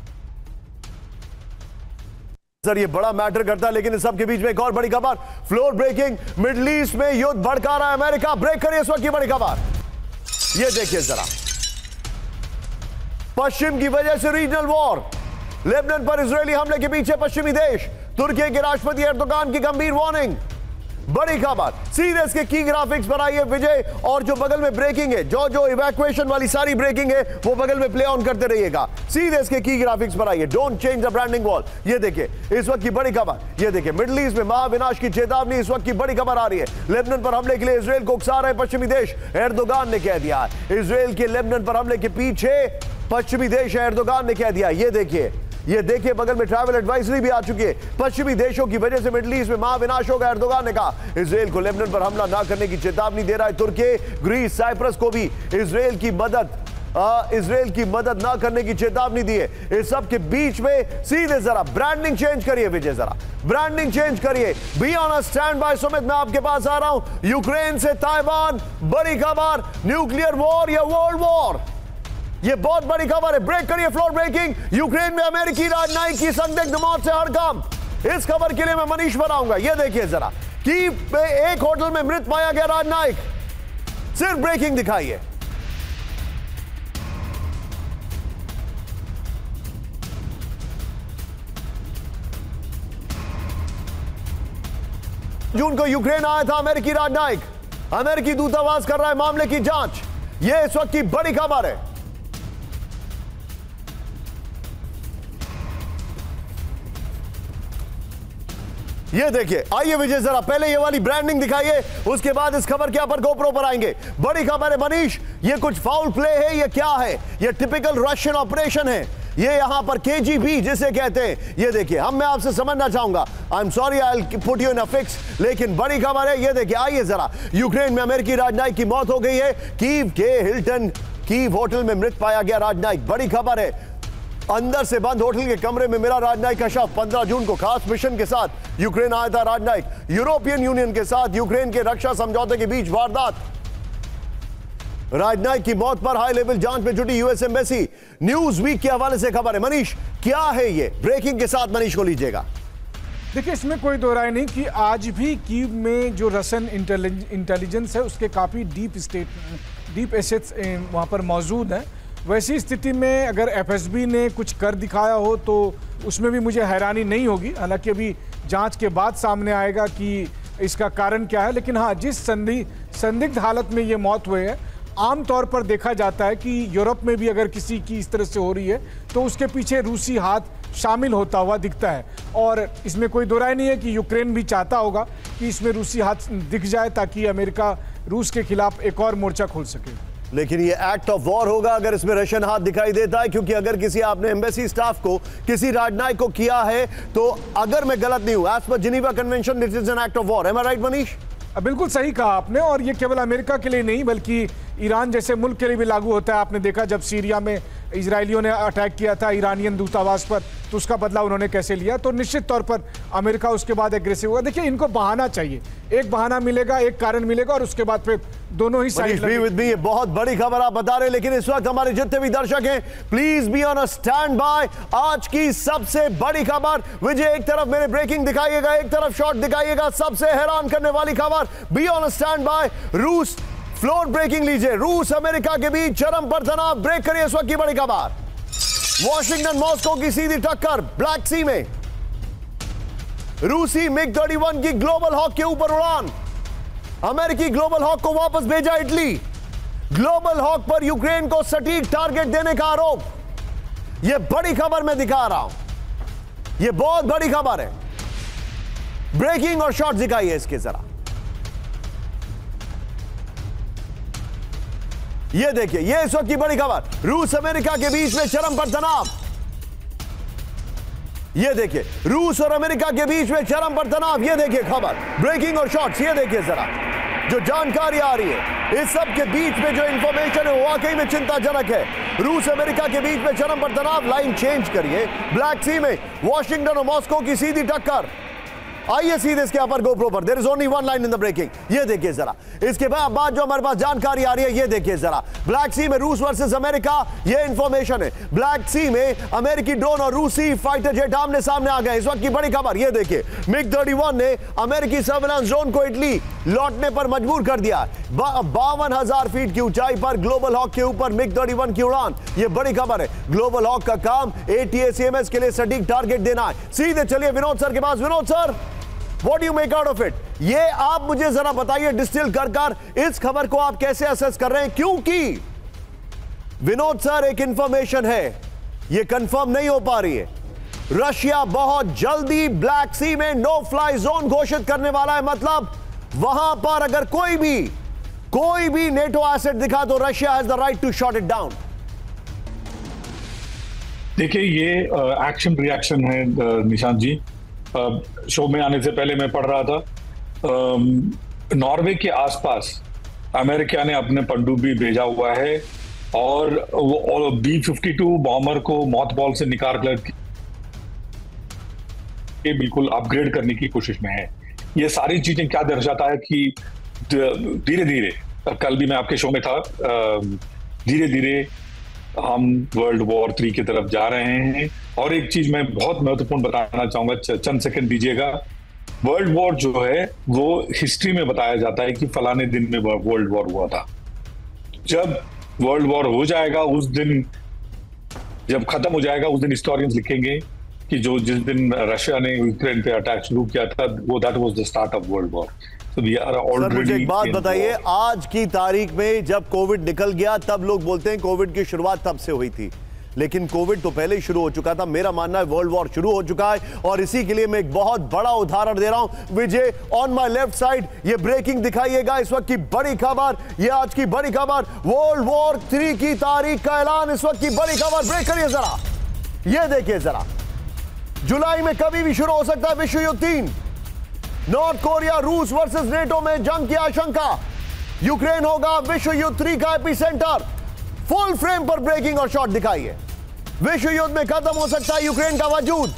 S1: sir. ये बड़ा मैटर करता है, लेकिन इस सब के बीच में एक और बड़ी खबर, फ्लोर ब्रेकिंग, मिडिल ईस्ट में युद्ध भड़का रहा है अमेरिका। ब्रेक करिए इस वक्त की बड़ी खबर, ये देखिए जरा। पश्चिम की वजह से रीजनल वॉर, लेबनान पर इजरायली हमले के पीछे पश्चिमी देश, तुर्की के राष्ट्रपति एर्दोगान की गंभीर वार्निंग। बड़ी खबर, सीधे इसके की ग्राफिक्स पर आइए विजय, और जो बगल में ब्रेकिंग है, जो जो इवैक्यूएशन वाली सारी ब्रेकिंग है, वो बगल में प्ले ऑन करते रहिएगा। सीधे इसके की ग्राफिक्स पर आइए। Don't change the branding wall. ये देखिए इस वक्त की बड़ी खबर, ये देखिए मिडिल ईस्ट में महाविनाश की चेतावनी, इस वक्त की बड़ी खबर आ रही है। लेबनान पर हमले के लिए इजराइल को उकसा रहे पश्चिमी देश, एर्दोगान ने कह दिया। इजराइल के लेबनान पर हमले के पीछे पश्चिमी देश है, एर्दोगान ने कह दिया। ये देखिए, ये देखिए बगल में ट्रैवल एडवाइजरी भी आ चुकी है। पश्चिमी देशों की वजह से मिडिल ईस्ट में महाविनाश होगा, एर्दोगान ने कहा। इजराइल को लेबनान पर हमला ना करने की चेतावनी दे रहा है तुर्की। ग्रीस, साइप्रस को भी इजराइल की मदद इजराइल की मदद ना करने की चेतावनी दी है। इस सब के बीच में सीधे जरा ब्रांडिंग चेंज करिए विजय, जरा ब्रांडिंग चेंज करिए। Be on a stand by Sumit, मैं आपके पास आ रहा हूं। यूक्रेन से ताइवान, बड़ी खबर, न्यूक्लियर वॉर या वर्ल्ड वॉर, ये बहुत बड़ी खबर है। ब्रेक करिए, फ्लोर ब्रेकिंग। यूक्रेन में अमेरिकी राजनयिक की संदिग्ध मौत से हड़कंप। इस खबर के लिए मैं मनीष बनाऊंगा। ये देखिए जरा कि एक होटल में मृत पाया गया राजनयिक, सिर्फ ब्रेकिंग दिखाइए। जून को यूक्रेन आया था अमेरिकी राजनयिक, अमेरिकी दूतावास कर रहा है मामले की जांच। यह इस वक्त की बड़ी खबर है। ये देखिए, आइए विजय जरा पहले ये वाली ब्रांडिंग दिखाइए, उसके बाद इस खबर के ऊपर गोप्रो पर आएंगे। बड़ी खबर है मनीष, ये कुछ फाउल प्ले है, ये क्या है? ये टिपिकल रशियन ऑपरेशन है ये यहां पर केजीबी जिसे कहते हैं, ये देखिए, हम मैं आपसे समझना चाहूंगा, I am sorry I will put you in a fix, लेकिन बड़ी खबर है, ये देखिए, आइए जरा, यूक्रेन में अमेरिकी राजनयिक की मौत हो गई है। कीव के हिल्टन कीव होटल में मृत पाया गया राजनयिक। बड़ी खबर है, अंदर से बंद होटल के कमरे में मिला राजनयिक का शव। पंद्रह जून को खास मिशन के साथ यूक्रेन आया था राजनयिक। यूरोपियन यूनियन के साथ यूक्रेन के रक्षा समझौते के बीच वारदात। राजनयिक की मौत पर हाई लेवल जांच में जुटी यूएस एम्बेसी। न्यूज वीक के हवाले से खबर है। मनीष, क्या है ये? ब्रेकिंग के साथ मनीष को लीजिएगा।
S3: देखिए, इसमें कोई दो राय नहीं कि आज भी कीव में जो रशियन इंटेलिजेंस है उसके काफ़ी डीप स्टेट डीप एसेट्स वहाँ पर मौजूद हैं। वैसी स्थिति में अगर एफएसबी ने कुछ कर दिखाया हो तो उसमें भी मुझे हैरानी नहीं होगी। हालांकि अभी जांच के बाद सामने आएगा कि इसका कारण क्या है। लेकिन हाँ, जिस संदि संदिग्ध हालत में ये मौत हुई है, आमतौर पर देखा जाता है कि यूरोप में भी अगर किसी की इस तरह से हो रही है तो उसके पीछे रूसी हाथ शामिल होता हुआ दिखता है। और इसमें कोई दो राय नहीं है कि यूक्रेन भी चाहता होगा कि इसमें रूसी हाथ दिख जाए ताकि अमेरिका रूस के खिलाफ एक और मोर्चा खोल सके।
S1: लेकिन ये एक्ट ऑफ वॉर होगा अगर इसमें रशियन हाथ दिखाई देता है, क्योंकि अगर किसी आपने एम्बेसी स्टाफ को, किसी राजनयिक को किया है तो, अगर मैं गलत नहीं हूं, as per Geneva convention this is an act of war. Am I right Manish?
S3: बिल्कुल सही कहा आपने, और ये केवल अमेरिका के लिए नहीं बल्कि ईरान जैसे मुल्क के लिए भी लागू होता है। आपने देखा जब सीरिया में इजरायलियों ने अटैक किया था ईरानियन दूतावास पर, तो उसका बदला उन्होंने कैसे लिया। तो निश्चित तौर पर अमेरिका उसके बाद एग्रेसिव होगा। देखिए, इनको बहाना चाहिए, एक बहाना मिलेगा, एक कारण मिलेगा, और उसके बाद फिर दोनों ही साइड।
S1: ये बहुत बड़ी खबर आप बता रहे हैं, लेकिन इस वक्त हमारे जितने भी दर्शक हैं, please be on a stand by. आज की सबसे बड़ी खबर, विजय एक तरफ मेरे ब्रेकिंग दिखाइएगा, एक तरफ शॉट दिखाइएगा, सबसे हैरान करने वाली खबर, be on a stand by. रूस फ्लोर ब्रेकिंग लीजिए, रूस अमेरिका के बीच चरम पर तनाव। ब्रेक करिए इस वक्त की बड़ी खबर। वॉशिंगटन मॉस्को की सीधी टक्कर ब्लैक सी में। रूसी मिग थर्टी वन की ग्लोबल हॉक के ऊपर उड़ान। अमेरिकी ग्लोबल हॉक को वापस भेजा इटली। ग्लोबल हॉक पर यूक्रेन को सटीक टारगेट देने का आरोप। यह बड़ी खबर मैं दिखा रहा हूं, यह बहुत बड़ी खबर है। ब्रेकिंग और शॉट दिखाइए इसके जरा। ये देखिए, ये इस वक्त की बड़ी खबर। रूस अमेरिका के बीच में चरम पर तनाव। ये देखिए, रूस और अमेरिका के बीच में चरम पर तनाव। ये देखिए खबर, ब्रेकिंग और शॉट्स। ये देखिए जरा जो जानकारी आ रही है, इस सब के बीच में जो इंफॉर्मेशन है वो वाकई में चिंताजनक है। रूस अमेरिका के बीच में चरम पर तनाव। लाइन चेंज करिए। ब्लैक सी में वॉशिंगटन और मॉस्को की सीधी टक्कर। आइए सीधे इसके अपर गोप्रो पर। There is only one line in the breaking. ये देखिए जरा, इसके बाद बाद जो हमारे पास जानकारी आ रही है, ये देखिए जरा। ब्लैक सी में रूस वर्सेस अमेरिका, ये इंफॉर्मेशन है। ब्लैक सी में अमेरिकी ड्रोन और रूसी फाइटर जेट आमने सामने आ गए। इस वक्त की बड़ी खबर, ये देखिए, मिग थर्टी वन ने अमेरिकी सर्विलांस ड्रोन को इटली लौटने पर मजबूर कर दिया। बावन हजार फीट की ऊंचाई पर ग्लोबल हॉक के ऊपर मिग थर्टी वन की उड़ान। ये बड़ी खबर है। ग्लोबल हॉक का काम एटीएसीएमएस के लिए सटीक टारगेट देना है। सीधे चलिए विनोद सर के पास। Vinod sir, What do you make out of it? ये आप मुझे जरा बताइए, डिस्टिल कर कर इस खबर को आप कैसे असेस कर रहे हैं? क्योंकि विनोद सर, एक इंफॉर्मेशन है, ये कंफर्म नहीं हो पा रही है। रशिया बहुत जल्दी ब्लैक सी में नो फ्लाई जोन घोषित करने वाला है। मतलब वहां पर अगर कोई भी कोई भी नेटो एसेट दिखा तो Russia has the right to shot it down.
S6: देखिए, ये एक्शन रिएक्शन है निशांत जी। शो में आने से पहले मैं पढ़ रहा था, नॉर्वे के आसपास अमेरिका ने अपने पनडुब्बी भेजा हुआ है और वो बी फिफ्टी टू बॉम्बर को मॉथबॉल से निकाल कर बिल्कुल अपग्रेड करने की कोशिश में है। ये सारी चीजें क्या दर्शाता है कि धीरे धीरे, कल भी मैं आपके शो में था, धीरे धीरे हम वर्ल्ड वॉर थ्री की तरफ जा रहे हैं। और एक चीज मैं बहुत महत्वपूर्ण बताना चाहूंगा, चंद सेकंड दीजिएगा। वर्ल्ड वॉर जो है वो हिस्ट्री में बताया जाता है कि फलाने दिन में वर्ल्ड वॉर हुआ था। जब वर्ल्ड वॉर हो जाएगा, उस दिन जब खत्म हो जाएगा, उस दिन हिस्टोरियंस लिखेंगे कि जो जिस दिन रशिया ने यूक्रेन पे अटैक शुरू किया था, वो that was the start of world war. So we are already
S1: sir, मुझे एक बात बताइए, आज की तारीख में जब कोविड निकल गया तब लोग बोलते हैं कोविड की शुरुआत तब से हुई थी, लेकिन कोविड तो पहले ही शुरू हो चुका था। मेरा मानना है वर्ल्ड वॉर शुरू हो चुका है, और इसी के लिए मैं एक बहुत बड़ा उदाहरण दे रहा हूं। Vijay, on my left side ये ब्रेकिंग दिखाइएगा, इस वक्त की बड़ी खबर, ये आज की बड़ी खबर, वर्ल्ड वॉर थ्री की तारीख का ऐलान। इस वक्त की बड़ी खबर, ब्रेक करिए जरा। यह देखिए जरा, जुलाई में कभी भी शुरू हो सकता है विश्व युद्ध तीन। नॉर्थ कोरिया रूस वर्सेस नेटो में जंग की आशंका। यूक्रेन होगा विश्व युद्ध थ्री का एपिसेंटर। फुल फ्रेम पर ब्रेकिंग और शॉट दिखाइए। विश्व युद्ध में खत्म हो सकता है यूक्रेन का वजूद।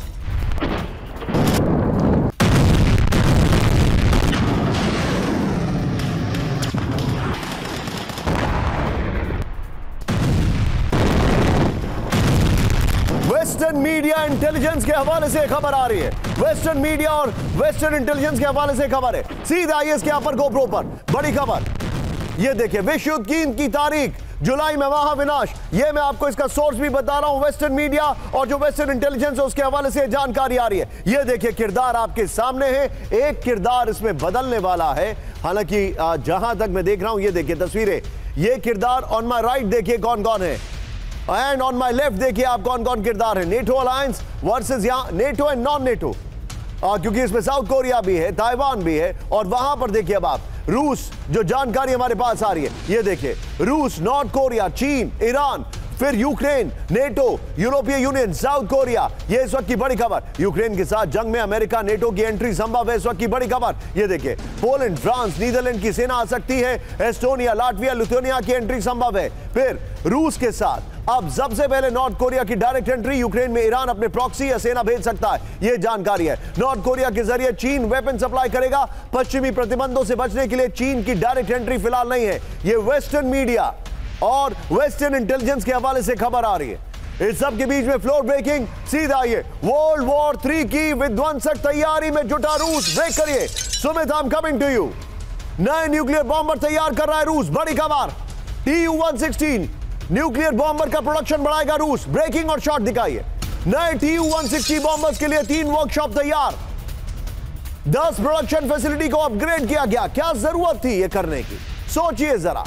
S1: वेस्टर्न मीडिया इंटेलिजेंस के हवाले से खबर आ रही है। वेस्टर्न मीडिया और वेस्टर्न इंटेलिजेंस के हवाले से खबर है। सीधा आइए इसके ऊपर गोप्रो पर बड़ी खबर। यह देखिए, विश्व युद्ध तीन की तारीख जुलाई में महाविनाश। यह मैं आपको इसका सोर्स भी बता रहा हूं, वेस्टर्न मीडिया और जो वेस्टर्न इंटेलिजेंस है उसके हवाले से जानकारी आ रही है। यह देखिए, किरदार आपके सामने है। एक किरदार इसमें बदलने वाला है। हालांकि जहां तक मैं देख रहा हूं, यह देखिए तस्वीरें, यह किरदार ऑन माई राइट देखिए कौन कौन है, एंड ऑन माई लेफ्ट देखिए आप कौन कौन किरदार है। नेटो अलायंस वर्सेस यहां नेटो एंड नॉन नेटो, क्योंकि इसमें साउथ कोरिया भी है, ताइवान भी है, और वहां पर देखिए अब आप रूस, जो जानकारी हमारे पास आ रही है, ये देखिए रूस, नॉर्थ कोरिया, चीन, ईरान, फिर यूक्रेन, नेटो, यूरोपीय यूनियन, साउथ कोरिया। ये इस वक्त की बड़ी खबर। यूक्रेन के साथ जंग में अमेरिका, नेटो की एंट्री संभव है, इस वक्त की बड़ी खबर। ये देखिए, पोलैंड, फ्रांस, नीदरलैंड की सेना आ सकती है। एस्टोनिया, लाटविया, लिथुआनिया की एंट्री संभव है। फिर रूस के साथ अब सबसे पहले नॉर्थ कोरिया की डायरेक्ट एंट्री। यूक्रेन में ईरान अपने प्रॉक्सी या सेना भेज सकता है, यह जानकारी है। नॉर्थ कोरिया के जरिए चीन वेपन सप्लाई करेगा। पश्चिमी प्रतिबंधों से बचने के लिए चीन की डायरेक्ट एंट्री फिलहाल नहीं है। यह वेस्टर्न मीडिया और वेस्टर्न इंटेलिजेंस के हवाले से खबर आ रही है। इस सब के बीच में फ्लोर ब्रेकिंग। सीधा आइए, वर्ल्ड वॉर थ्री की विध्वंसक तैयारी में जुटा रूस। ब्रेक करिए। Sumit, I am coming to you. नए न्यूक्लियर बॉम्बर तैयार कर रहा है रूस। बड़ी खबर, T U one sixteen nuclear bomber का प्रोडक्शन बढ़ाएगा रूस। ब्रेकिंग और शॉट दिखाइए। नए T U one sixty bombers के लिए तीन वर्कशॉप तैयार। दस प्रोडक्शन फैसिलिटी को अपग्रेड किया गया। क्या जरूरत थी यह करने की, सोचिए जरा।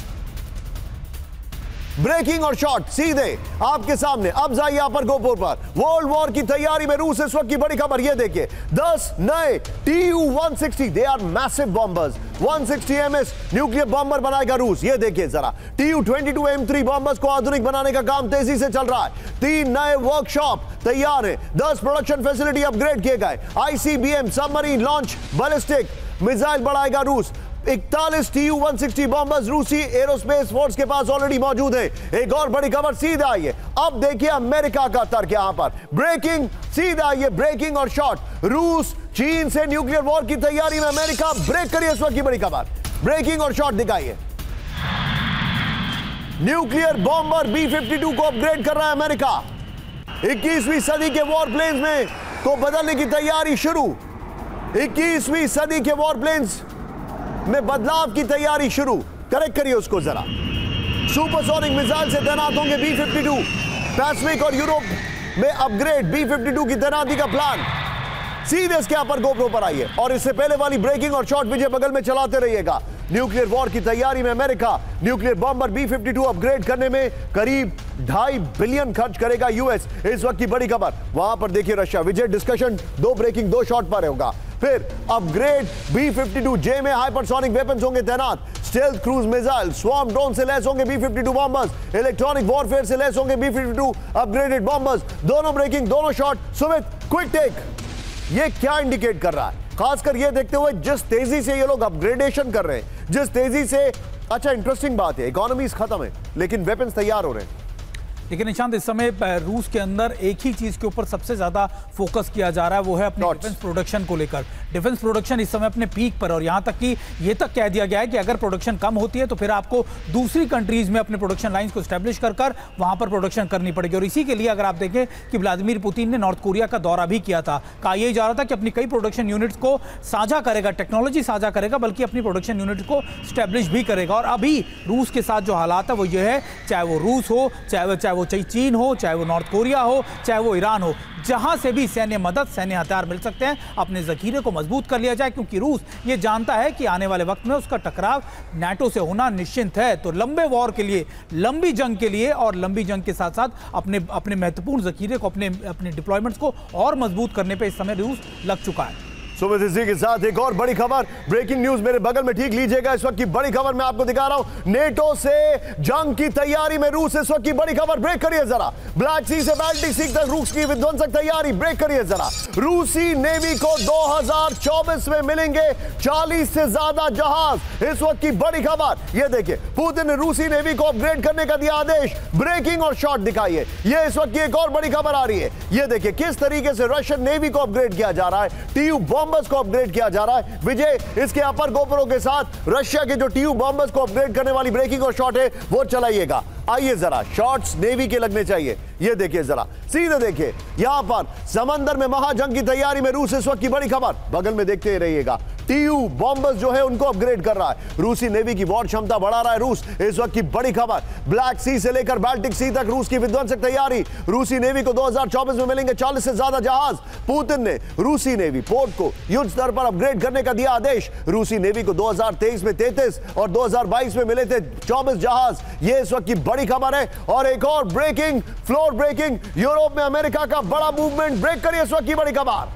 S1: ब्रेकिंग और शॉट सीधे आपके सामने। अब जाइए यहाँ पर गोपुर पर। वर्ल्ड वॉर की तैयारी में रूस इस वक्त की बड़ी खबर। ये देखिए, दस नए T U one sixty, they are massive bombers. One sixty M S nuclear bomber बनाएगा रूस। ये देखिए जरा, T U twenty two M three bombers को आधुनिक बनाने का काम तेजी से चल रहा है। तीन नए वर्कशॉप तैयार है। दस प्रोडक्शन फैसिलिटी अपग्रेड किए गए। ICBM submarine launch ballistic missile बढ़ाएगा रूस। इकतालीस T U one sixty bombers रूसी एरोस्पेस फोर्स के पास ऑलरेडी मौजूद है। एक और बड़ी खबर, सीधा आइए। अब देखिए अमेरिका का तर्क यहां पर। ब्रेकिंग, सीधा आइए, ब्रेकिंग और शॉट। रूस चीन से न्यूक्लियर वॉर की तैयारी में अमेरिका। ब्रेक करिए इस वक्त की बड़ी खबर। ब्रेकिंग और शॉट दिखाइए। Nuclear bomber B fifty two को अपग्रेड कर रहा है अमेरिका। इक्कीसवीं सदी के वॉर प्लेन्स में को बदलने की तैयारी शुरू। इक्कीसवीं सदी के वॉर प्लेन्स में बदलाव की तैयारी शुरू। करेक्ट करिए उसको जरा। सुपरसोनिक मिसाइल से तैनात होंगे बी फिफ्टी टू। पैसिफिक और यूरोप में अपग्रेड बी फिफ्टी टू की तैनाती का प्लान। सीधे इसके ऊपर गोप्रो पर आइए और इससे पहले वाली ब्रेकिंग और शॉट विजय बगल में चलाते रहिएगा। न्यूक्लियर वॉर की तैयारी में America nuclear bomber B fifty two upgrade करने में करीब ढाई बिलियन खर्च करेगा यूएस। इस वक्त की बड़ी खबर। वहां पर देखिए रशिया विजय डिस्कशन दो ब्रेकिंग दो शॉट पर होगा। फिर upgrade B fifty two J में हाइपरसोनिक वेपन्स होंगे तैनात। Stealth cruise missile, swarm drone से लैस होंगे B fifty two bombers. Electronic warfare से लैस होंगे B fifty two upgraded bombers. दोनों ब्रेकिंग, दोनों शॉट। Sumit, quick take. ये क्या इंडिकेट कर रहा है, खासकर ये देखते हुए जिस तेजी से ये लोग अपग्रेडेशन कर रहे हैं, जिस तेजी से। अच्छा, इंटरेस्टिंग बात है, इकोनॉमीज खत्म है लेकिन वेपन्स तैयार हो रहे हैं।
S4: लेकिन निशांत, इस समय रूस के अंदर एक ही चीज के ऊपर सबसे ज्यादा फोकस किया जा रहा है, वो है अपने डिफेंस प्रोडक्शन को लेकर। डिफेंस प्रोडक्शन इस समय अपने पीक पर, और यहां तक कि ये तक कह दिया गया है कि अगर प्रोडक्शन कम होती है तो फिर आपको दूसरी कंट्रीज में अपने प्रोडक्शन लाइंस को स्टैब्लिश कर कर वहां पर प्रोडक्शन करनी पड़ेगी। और इसी के लिए अगर आप देखें कि व्लादिमीर पुतिन ने नॉर्थ कोरिया का दौरा भी किया था। कहा यही जा रहा था कि अपनी कई प्रोडक्शन यूनिट्स को साझा करेगा, टेक्नोलॉजी साझा करेगा, बल्कि अपनी प्रोडक्शन यूनिट को स्टैब्लिश भी करेगा। और अभी रूस के साथ जो हालात है वो ये है, चाहे वो रूस हो, चाहे वो चाहे वो चीन हो, चाहे वो नॉर्थ कोरिया हो, चाहे वो ईरान हो, जहां से भी सैन्य मदद, सैन्य हथियार मिल सकते हैं, अपने जखीरे को मजबूत कर लिया जाए। क्योंकि रूस ये जानता है कि आने वाले वक्त में उसका टकराव नाटो से होना निश्चिंत है। तो लंबे वॉर के लिए, लंबी जंग के लिए, और लंबी जंग के साथ साथ अपने अपने महत्वपूर्ण जखीरे को, अपने अपने डिप्लॉयमेंट्स को और मजबूत करने पर इस समय रूस लग चुका है।
S1: सुबह इसी के साथ एक और बड़ी खबर, ब्रेकिंग न्यूज मेरे बगल में ठीक लीजिएगा। इस वक्त की बड़ी खबर मैं आपको दिखा रहा हूं, नेटो से जंग की तैयारी में रूस। इस वक्त की बड़ी खबर, ब्रेक करिए जरा। ब्लैक सी से बाल्टिक सी तक रूस की विध्वंसक तैयारी, ब्रेक करिए जरा। रूसी नेवी को दो हज़ार चौबीस में मिलेंगे चालीस से ज्यादा जहाज। इस वक्त की बड़ी खबर ये देखिए, पुतिन ने रूसी नेवी को अपग्रेड करने का दिया आदेश। ब्रेकिंग और शॉट दिखाइए, ये इस वक्त की एक और बड़ी खबर आ रही है। ये देखिए किस तरीके से रशियन नेवी को अपग्रेड किया जा रहा है, टीयू बॉम्बर्स को अपग्रेड किया जा रहा है। विजय इसके अपर गोपुरों के साथ रशिया के जो टीयू बॉम्बर्स को अपग्रेड करने वाली ब्रेकिंग और शॉट है वो चलाइएगा। आइए जरा, शॉट्स नेवी के लगने चाहिए। ये देखिए जरा, सीधे देखिए, यहां पर समंदर में महाजंग की तैयारी में रूस। इस वक्त की बड़ी खबर बगल में देखते रहिएगा, टीयू बॉम्बर्स जो है उनको अपग्रेड कर रहा है। रूसी नेवी की वॉर क्षमता बढ़ा रहा है रूस। इस वक्त की बड़ी खबर, ब्लैक सी से लेकर बाल्टिक सी तक रूस की विध्वंसक तैयारी। रूसी नेवी को दो हज़ार चौबीस में मिलेंगे चालीस से ज्यादा जहाज। पुतिन ने रूसी नेवी पोर्ट को युद्ध स्तर पर अपग्रेड करने का दिया आदेश। रूसी नेवी को दो हज़ार तेईस में तैंतीस और दो हज़ार बाईस में मिले थे चौबीस जहाज। ये इस वक्त की बड़ी खबर है। और एक और ब्रेकिंग, फ्लोर ब्रेकिंग, यूरोप में अमेरिका का बड़ा मूवमेंट, ब्रेक करिए इस वक्त की बड़ी खबर।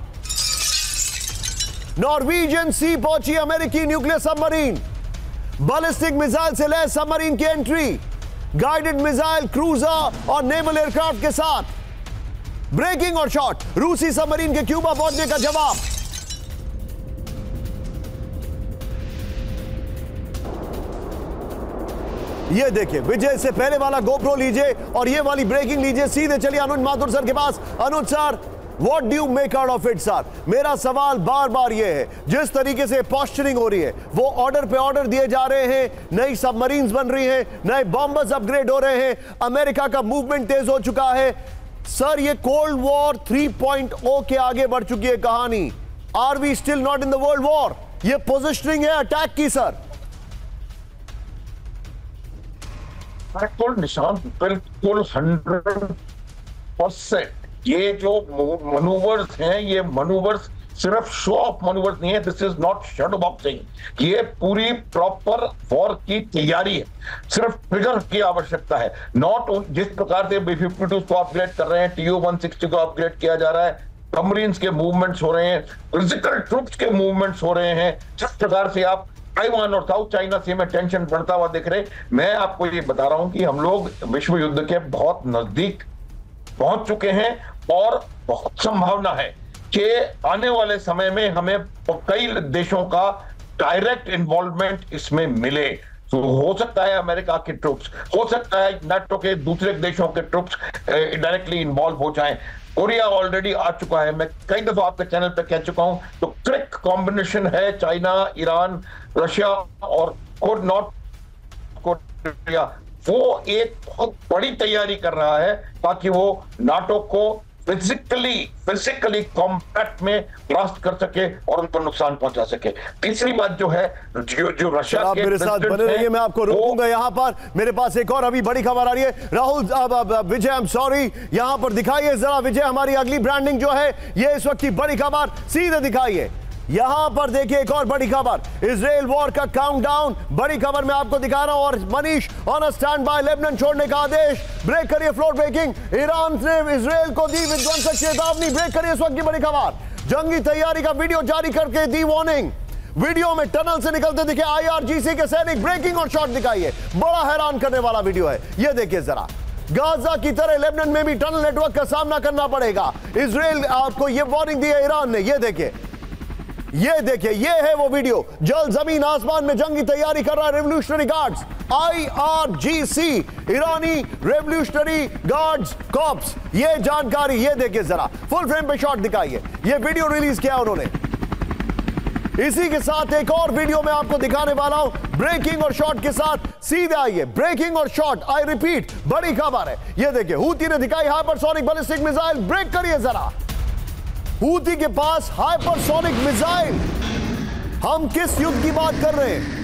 S1: नॉर्वेजियन सी पहुंची अमेरिकी न्यूक्लियर सबमरीन। बैलिस्टिक मिसाइल से लैस सबमरीन की एंट्री, गाइडेड मिसाइल, क्रूजर और नेवल एयरक्राफ्ट के साथ। ब्रेकिंग और शॉट, रूसी सबमरीन के क्यूबा पहुंचने का जवाब। ये देखिए, विजय से पहले वाला गोप्रो लीजिए और ये वाली ब्रेकिंग लीजिए। सीधे चलिए अनुज माथुर सर के पास। Anuj sir, What do you make out of it, sir? मेरा सवाल बार बार ये है, जिस तरीके से पोस्चरिंग हो रही है, वो ऑर्डर पे ऑर्डर दिए जा रहे हैं, नई सबमरीन्स बन रही हैं, नए बॉम्बर्स अपग्रेड हो रहे हैं, अमेरिका का मूवमेंट तेज हो चुका है। सर, ये cold war three point O के आगे बढ़ चुकी है कहानी। Are we still not in the world war? ये पोजिशनिंग है अटैक की सर।
S5: बिल्कुल निशांत, बिल्कुल हंड्रेड परसेंट। ये जो मनूवर्स हैं, ये मनूवर्स सिर्फ शो ऑफ मनूवर्स नहीं है। This is not shadow boxing, ये पूरी प्रॉपर वॉर की तैयारी है। सिर्फ फिगर की आवश्यकता है। नॉट जिस प्रकार से बी फिफ्टी टू को अपग्रेड कर रहे हैं, टीयू वन सिक्सटी को अपग्रेड किया जा रहा है, सबमरीन्स के मूवमेंट्स हो रहे हैं, फिजिकल ट्रूप्स के मूवमेंट्स हो रहे हैं। जिस प्रकार से आप ताइवान और साउथ चाइना सी में टेंशन बढ़ता हुआ दिख रहे, मैं आपको ये बता रहा हूं कि हम लोग विश्व युद्ध के बहुत नजदीक पहुंच चुके हैं और बहुत संभावना है कि आने वाले समय में हमें कई देशों का डायरेक्ट इन्वॉल्वमेंट इसमें मिले। तो हो सकता है अमेरिका के ट्रुप्स, हो सकता है नाटो के दूसरे देशों के ट्रुप्स डायरेक्टली इन्वॉल्व हो जाएं। कोरिया ऑलरेडी आ चुका है, मैं कई दफा आपके चैनल पे कह चुका हूं। तो क्रिक कॉम्बिनेशन है चाइना, ईरान, रशिया और नॉर्थ कोरिया। वो एक बहुत बड़ी तैयारी कर रहा है ताकि वो नाटो को फिजिकली फिजिकली कॉम्पैक्ट में ब्लास्ट कर सके और उन पर नुकसान पहुंचा सके। तीसरी बात जो है, जो, जो रशिया
S1: आप
S5: के
S1: मेरे साथ बने रहिए, मैं आपको रोकूंगा यहाँ पर। मेरे पास एक और अभी बड़ी खबर आ रही है। Rahul, Vijay, I am sorry, यहाँ पर दिखाइए जरा विजय, हमारी अगली ब्रांडिंग जो है ये इस वक्त की बड़ी खबर, सीधे दिखाइए। यहां पर देखिए एक और बड़ी खबर, इजराइल वॉर का काउंटडाउन, बड़ी खबर मैं आपको दिखा रहा हूं। और Manish on a stand by, Lebanon छोड़ने का आदेश, ब्रेक करिए फ्लोर ब्रेकिंग। ईरान ने इजराइल को दी विध्वंसक चेतावनी, ब्रेक करिए इस वक्त की बड़ी खबर। जंगी तैयारी का वीडियो जारी करके दी वार्निंग, वीडियो में टनल से निकलते दिखे आईआरजीसी के सैनिक, ब्रेकिंग और शॉट दिखाइए। बड़ा हैरान करने वाला वीडियो है, ये देखिए जरा। गाजा की तरह लेबनान में भी टनल नेटवर्क का सामना करना पड़ेगा। इजराइल आपको ये वार्निंग दी है ईरान ने, ये देखिए, ये देखिए, ये है वो वीडियो। जल जमीन आसमान में जंगी तैयारी कर रहा है रेवोल्यूशनरी गार्ड्स, आईआरजीसी, ईरानी रेवोल्यूशनरी गार्ड्स कॉर्प्स। ये जानकारी ये देखिए जरा, फुल फ्रेम पे शॉट दिखाइए। ये वीडियो रिलीज किया उन्होंने। इसी के साथ एक और वीडियो मैं आपको दिखाने वाला हूं, ब्रेकिंग और शॉट के साथ। सीधे आइए, ब्रेकिंग और शॉट, आई रिपीट, बड़ी खबर है। ये देखिए, हूती ने दिखाई हाइपरसोनिक बैलिस्टिक मिसाइल, ब्रेक करिए जरा। हूती के पास हाइपरसोनिक मिसाइल। हम किस युद्ध की बात कर रहे हैं?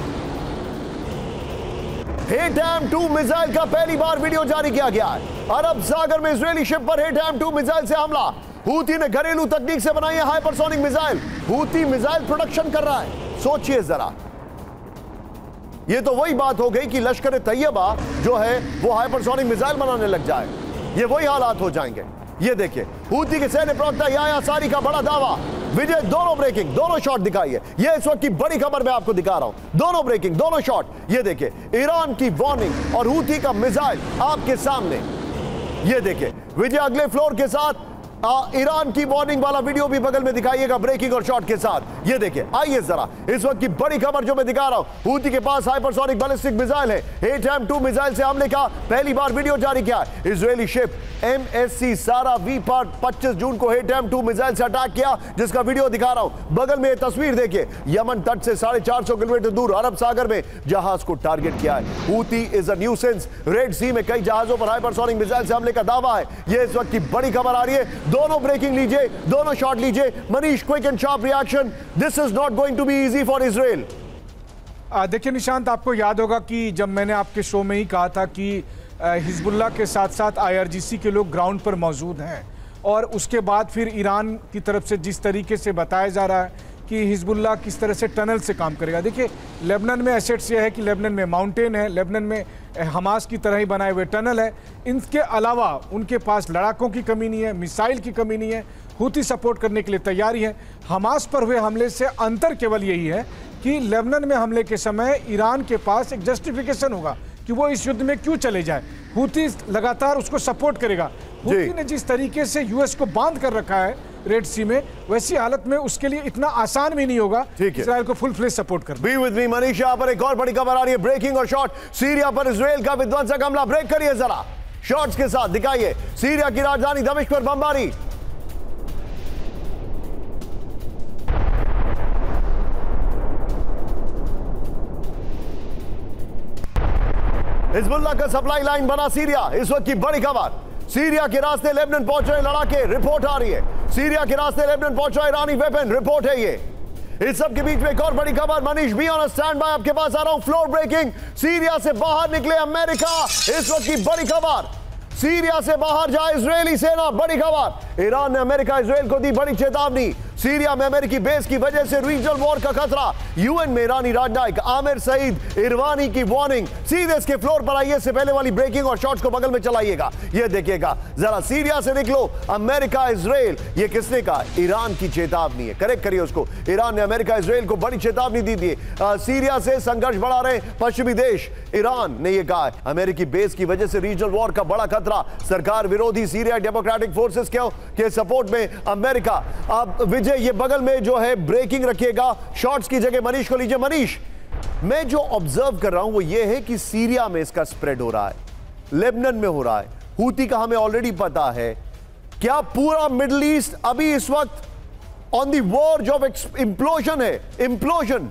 S1: हेटैम टू मिसाइल का पहली बार वीडियो जारी किया गया है। अरब सागर में इजरायली शिप पर हेटैम टू मिसाइल से हमला। हूती ने घरेलू तकनीक से बनाई है hypersonic missile. Houthi missile production कर रहा है, सोचिए जरा। यह तो वही बात हो गई कि लश्कर तैयबा जो है वो हाइपरसोनिक मिसाइल बनाने लग जाए, ये वही हालात हो जाएंगे। ये देखिए, हूती के सैन्य प्रवक्ता याह्या सारी का बड़ा दावा, विजय दोनों ब्रेकिंग, दोनों शॉट दिखाइए। ये इस वक्त की बड़ी खबर मैं आपको दिखा रहा हूं, दोनों ब्रेकिंग, दोनों शॉट। ये देखिए ईरान की वार्निंग और हूथी का मिसाइल आपके सामने। ये देखिए विजय अगले फ्लोर के साथ आ, ईरान की वार्निंग वाला वीडियो भी बगल में दिखाइएगा ब्रेकिंग और शॉट के साथ। ये देखिए, आइए जरा इस वक्त की बड़ी खबर जो मैं दिखा रहा हूं, हूथी के पास हाइपरसोनिक बैलिस्टिक मिसाइल है। एट एम टू मिसाइल से हमले का पहली बार वीडियो जारी किया। Israeli ship M S C Sarah V पर पच्चीस जून को एट एम टू मिसाइल से अटैक किया, जिसका वीडियो दिखा रहा हूं। बगल में तस्वीर देखिए, यमन तट से साढ़े चार सौ किलोमीटर दूर अरब सागर में जहाज को टारगेट किया है। Houthi is a nuisance. Red sea में कई जहाजों पर हाइपरसोनिक मिसाइल से हमले का दावा है। यह इस वक्त की बड़ी खबर आ रही है। दोनों ब्रेकिंग लीजिए, दोनों शॉट लीजिए। Manish, quick and sharp reaction. This is not going to be easy for Israel.
S3: देखिए निशांत, आपको याद होगा कि जब मैंने आपके शो में ही कहा था कि हिजबुल्लाह के साथ साथ आई आर जी सी के लोग ग्राउंड पर मौजूद हैं, और उसके बाद फिर ईरान की तरफ से जिस तरीके से बताया जा रहा है कि हिजबुल्लाह किस तरह से टनल से काम करेगा। देखिए लेबनान में एसेट्स ये है कि लेबनान में माउंटेन है, लेबनान में हमास की तरह ही बनाए हुए टनल है। इनके अलावा उनके पास लड़ाकों की कमी नहीं है, मिसाइल की कमी नहीं है, हूथी सपोर्ट करने के लिए तैयारी है। हमास पर हुए हमले से अंतर केवल यही है कि लेबनान में हमले के समय ईरान के पास एक जस्टिफिकेशन होगा कि वो इस युद्ध में क्यों चले जाए। हूथी लगातार उसको सपोर्ट करेगा। हूथी ने जिस तरीके से यूएस को बांध कर रखा है रेड सी में, वैसी हालत में उसके लिए इतना आसान भी नहीं होगा इजराइल को फुल फ्लेज सपोर्ट करना।
S1: बी विद मी मनीष, यहाँ पर एक और बड़ी खबर आ रही है, ब्रेकिंग और शॉट। सीरिया पर इजराइल का विध्वंसक हमला। ब्रेक करिए जरा, शॉट्स के साथ दिखाइए। सीरिया की राजधानी दमिश्क पर बमबारी। हिजबुल्लाह का सप्लाई लाइन बना सीरिया। इस वक्त की बड़ी खबर, सीरिया के रास्ते लेबनान पहुंच रहे लड़ाके, रिपोर्ट आ रही है। सीरिया के रास्ते लेबनान पहुंच रहा ईरानी वेपन, रिपोर्ट है ये। इस सब के बीच में एक और बड़ी खबर। Manish, be on stand by, आपके पास आ रहा हूं। फ्लोर ब्रेकिंग, सीरिया से बाहर निकले अमेरिका। इस वक्त की बड़ी खबर, सीरिया से बाहर जाए इजरायली सेना। बड़ी खबर, ईरान ने अमेरिका इजरायल को दी बड़ी चेतावनी। सीरिया में अमेरिकी बेस की वजह से रीजनल वॉर का खतरा। यूएन में ईरानी राजनायक आमिर सईद इरवानी की वार्निंग। सीधे इसके फ्लोर पर आइए, से पहले वाली ब्रेकिंग और शॉट्स को बगल में चलाइएगा। ये देखिएगा जरा, सीरिया से निकलो, अमेरिका इजरायल। ये किसने कहा? ईरान की चेतावनी है। करेक्ट करिए उसको। ईरान ने अमेरिका इजरायल को बड़ी चेतावनी दी थी। सीरिया से संघर्ष बढ़ा रहे पश्चिमी देश। ईरान ने यह कहा अमेरिकी बेस की वजह से रीजनल वॉर का बड़ा खतरा। सरकार विरोधी सीरिया डेमोक्रेटिक फोर्सेस के सपोर्ट में अमेरिका। अब विजय, ये बगल में जो है ब्रेकिंग रखिएगा, शॉट्स की जगह मनीष को लीजिए। मनीष, मैं जो ऑब्जर्व कर रहा हूं वो ये है कि सीरिया में इसका स्प्रेड हो रहा है, लेबनान में हो रहा है, हूथी का हमें ऑलरेडी पता है। क्या पूरा मिडिल ईस्ट अभी इस वक्त on the verge of implosion है? इंप्लोजन।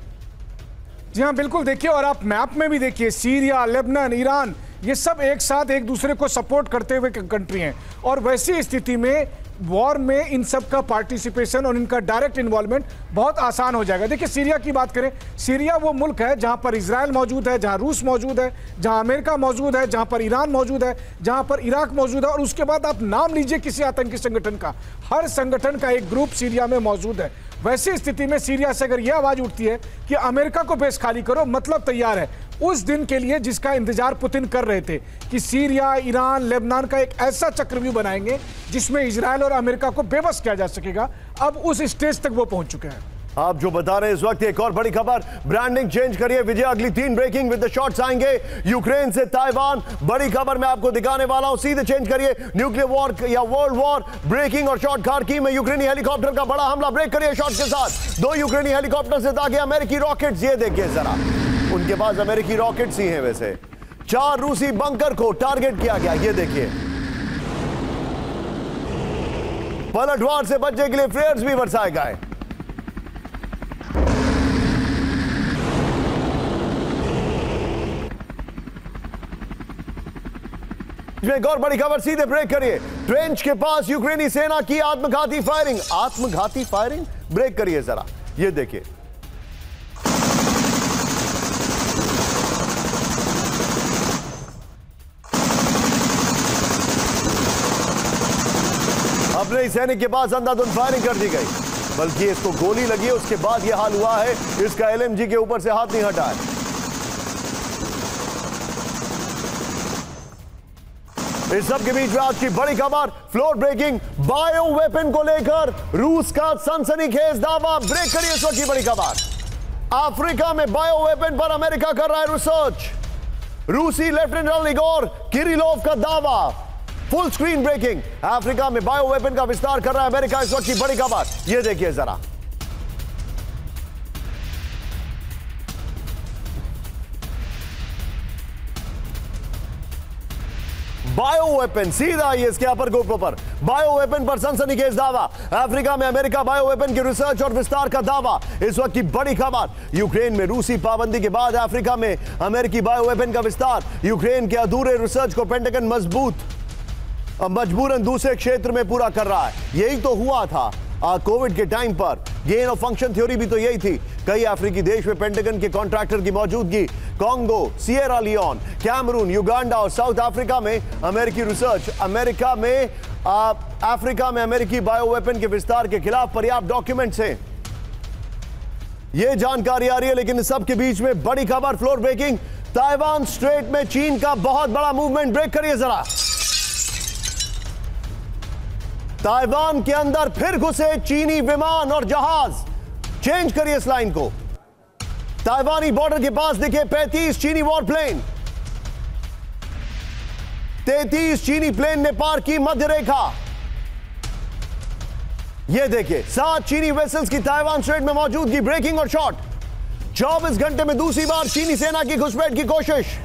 S3: जी हां, बिल्कुल। देखिए, और आप मैप में भी देखिए, सीरिया, लेबनान, ईरान, ये सब एक साथ एक दूसरे को सपोर्ट करते हुए कंट्री हैं। और वैसी स्थिति में वॉर में इन सब का पार्टिसिपेशन और इनका डायरेक्ट इन्वॉल्वमेंट बहुत आसान हो जाएगा। देखिए, सीरिया की बात करें, सीरिया वो मुल्क है जहां पर इजराइल मौजूद है, जहां रूस मौजूद है, जहां अमेरिका मौजूद है, जहां पर ईरान मौजूद है, जहां पर इराक मौजूद है। और उसके बाद आप नाम लीजिए किसी आतंकी संगठन का, हर संगठन का एक ग्रुप सीरिया में मौजूद है। वैसी स्थिति में सीरिया से अगर यह आवाज उठती है कि अमेरिका को बेस खाली करो, मतलब तैयार है उस दिन के लिए जिसका इंतजार पुतिन कर रहे थे कि सीरिया, ईरान, लेबनान का एक ऐसा चक्रव्यूह बनाएंगे जिसमें इजराइल और अमेरिका को बेबस किया जा सकेगा। अब उस स्टेज तक वो पहुंच चुके हैं।
S1: आप जो बता रहे हैं इस वक्त, एक और बड़ी खबर, ब्रांडिंग चेंज करिए विजय। अगली तीन ब्रेकिंग विद द शॉट्स आएंगे। यूक्रेन से ताइवान, बड़ी खबर मैं आपको दिखाने वाला हूं। सीधे चेंज करिए, न्यूक्लियर वॉर या वर्ल्ड वॉर। ब्रेकिंग और शॉट। खार्किव में यूक्रेनी हेलीकॉप्टर का बड़ा हमला। ब्रेक करिए शॉट्स के साथ। दो यूक्रेनी हेलीकॉप्टर से दागे अमेरिकी रॉकेट्स। ये देखिए जरा, उनके पास अमेरिकी रॉकेट्स ही हैं। वैसे चार रूसी बंकर को टारगेट किया गया। ये देखिए, पलटवार से बचने के लिए फ्लेयर्स भी बरसाए गए। एक और बड़ी खबर, सीधे ब्रेक करिए। ट्रेंच के पास यूक्रेनी सेना की आत्मघाती फायरिंग। आत्मघाती फायरिंग, ब्रेक करिए जरा। ये देखिए, अपने सैनिक के पास अंधाधुंध फायरिंग कर दी गई, बल्कि इसको गोली लगी है, उसके बाद यह हाल हुआ है। इसका एलएमजी के ऊपर से हाथ नहीं हटा है। इस सब के बीच में आज की बड़ी खबर, फ्लोर ब्रेकिंग बायो वेपन को लेकर रूस का सनसनीखेज दावा। ब्रेक करिए इस वक्त की बड़ी खबर। अफ्रीका में बायो वेपन पर अमेरिका कर रहा है रिसर्च। रूसी लेफ्टिनेंट जनरल इगोर किरिलोव का दावा। फुल स्क्रीन ब्रेकिंग, अफ्रीका में बायो वेपन का विस्तार कर रहा है अमेरिका। इस वक्त की बड़ी खबर यह देखिए जरा। बायो वेपन सीधा ये इसके अपर गोप्रो पर बायो वेपन पर सनसनीखेज दावा। अफ्रीका में अमेरिका बायो वेपन की रिसर्च और विस्तार का दावा। इस वक्त की बड़ी खबर, यूक्रेन में रूसी पाबंदी के बाद अफ्रीका में अमेरिकी बायो वेपन का विस्तार। यूक्रेन के अधूरे रिसर्च को पेंटागन मजबूत मजबूरन दूसरे क्षेत्र में पूरा कर रहा है। यही तो हुआ था कोविड के टाइम पर। गेन ऑफ फंक्शन थ्योरी भी तो यही थी। कई अफ्रीकी देश में पेंटागन के कॉन्ट्रैक्टर की मौजूदगी। Congo, Sierra Leone, Cameroon, Uganda और साउथ अफ्रीका में अमेरिकी रिसर्च। अमेरिका में आ, अफ्रीका में अमेरिकी बायो वेपन के विस्तार के खिलाफ पर्याप्त डॉक्यूमेंट्स हैं। यह जानकारी आ रही है, लेकिन इस सब के बीच में बड़ी खबर, फ्लोर ब्रेकिंग, ताइवान स्ट्रेट में चीन का बहुत बड़ा मूवमेंट। ब्रेक करिए जरा। ताइवान के अंदर फिर घुसे चीनी विमान और जहाज। चेंज करिए इस लाइन को। ताइवानी बॉर्डर के पास दिखे पैंतीस चीनी वॉरप्लेन। तैंतीस चीनी प्लेन ने पार की मध्य रेखा। यह देखिए, सात चीनी वेसल्स की ताइवान स्ट्रेट में मौजूदगी। ब्रेकिंग और शॉट। चौबीस घंटे में दूसरी बार चीनी सेना की घुसपैठ की कोशिश।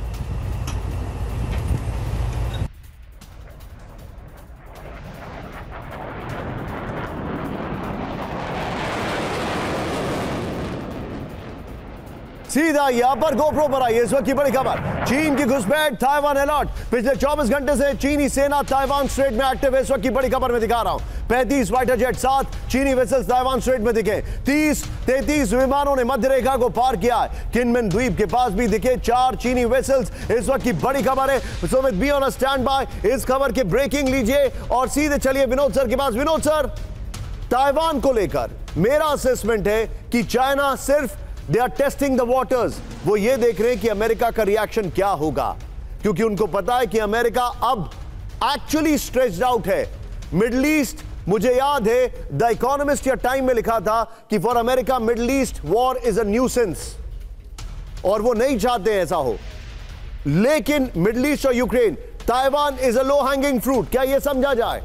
S1: सीधा यहां पर गोप्रो पर आई इस वक्त की बड़ी खबर, चीन की घुसपैठ, ताइवान अलर्ट। पिछले चौबीस घंटे से चीनी सेना ताइवान स्ट्रेट में एक्टिव है। इस वक्त की बड़ी खबर में दिखा रहा हूं। पैंतीस फाइटर जेट, सात चीनी वेसल्स ताइवान स्ट्रेट में दिखे। तीस तैंतीस विमानों ने मध्य रेखा को पार किया है। किनमेन द्वीप के पास भी दिखे चार चीनी वेसल्स। इस वक्त की बड़ी खबर है। So with be on a stand बाय। इस खबर के ब्रेकिंग लीजिए और सीधे चलिए विनोद सर के पास। विनोद सर, ताइवान को लेकर मेरा असेसमेंट है कि चाइना सिर्फ they are testing the waters. वो ये देख रहे हैं कि अमेरिका का रिएक्शन क्या होगा, क्योंकि उनको पता है कि अमेरिका अब एक्चुअली स्ट्रेच्ड आउट है। मिडिल ईस्ट, मुझे याद है द इकोनॉमिस्ट या टाइम में लिखा था कि for America Middle East war is a nuisance, और वो नहीं चाहते ऐसा हो। लेकिन मिडिल ईस्ट और Ukraine, Taiwan is a low hanging fruit. क्या यह समझा जाए?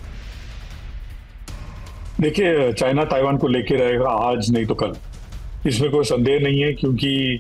S6: देखिए, चाइना ताइवान को लेके रहेगा आज नहीं तो कल, इसमें कोई संदेह नहीं है, क्योंकि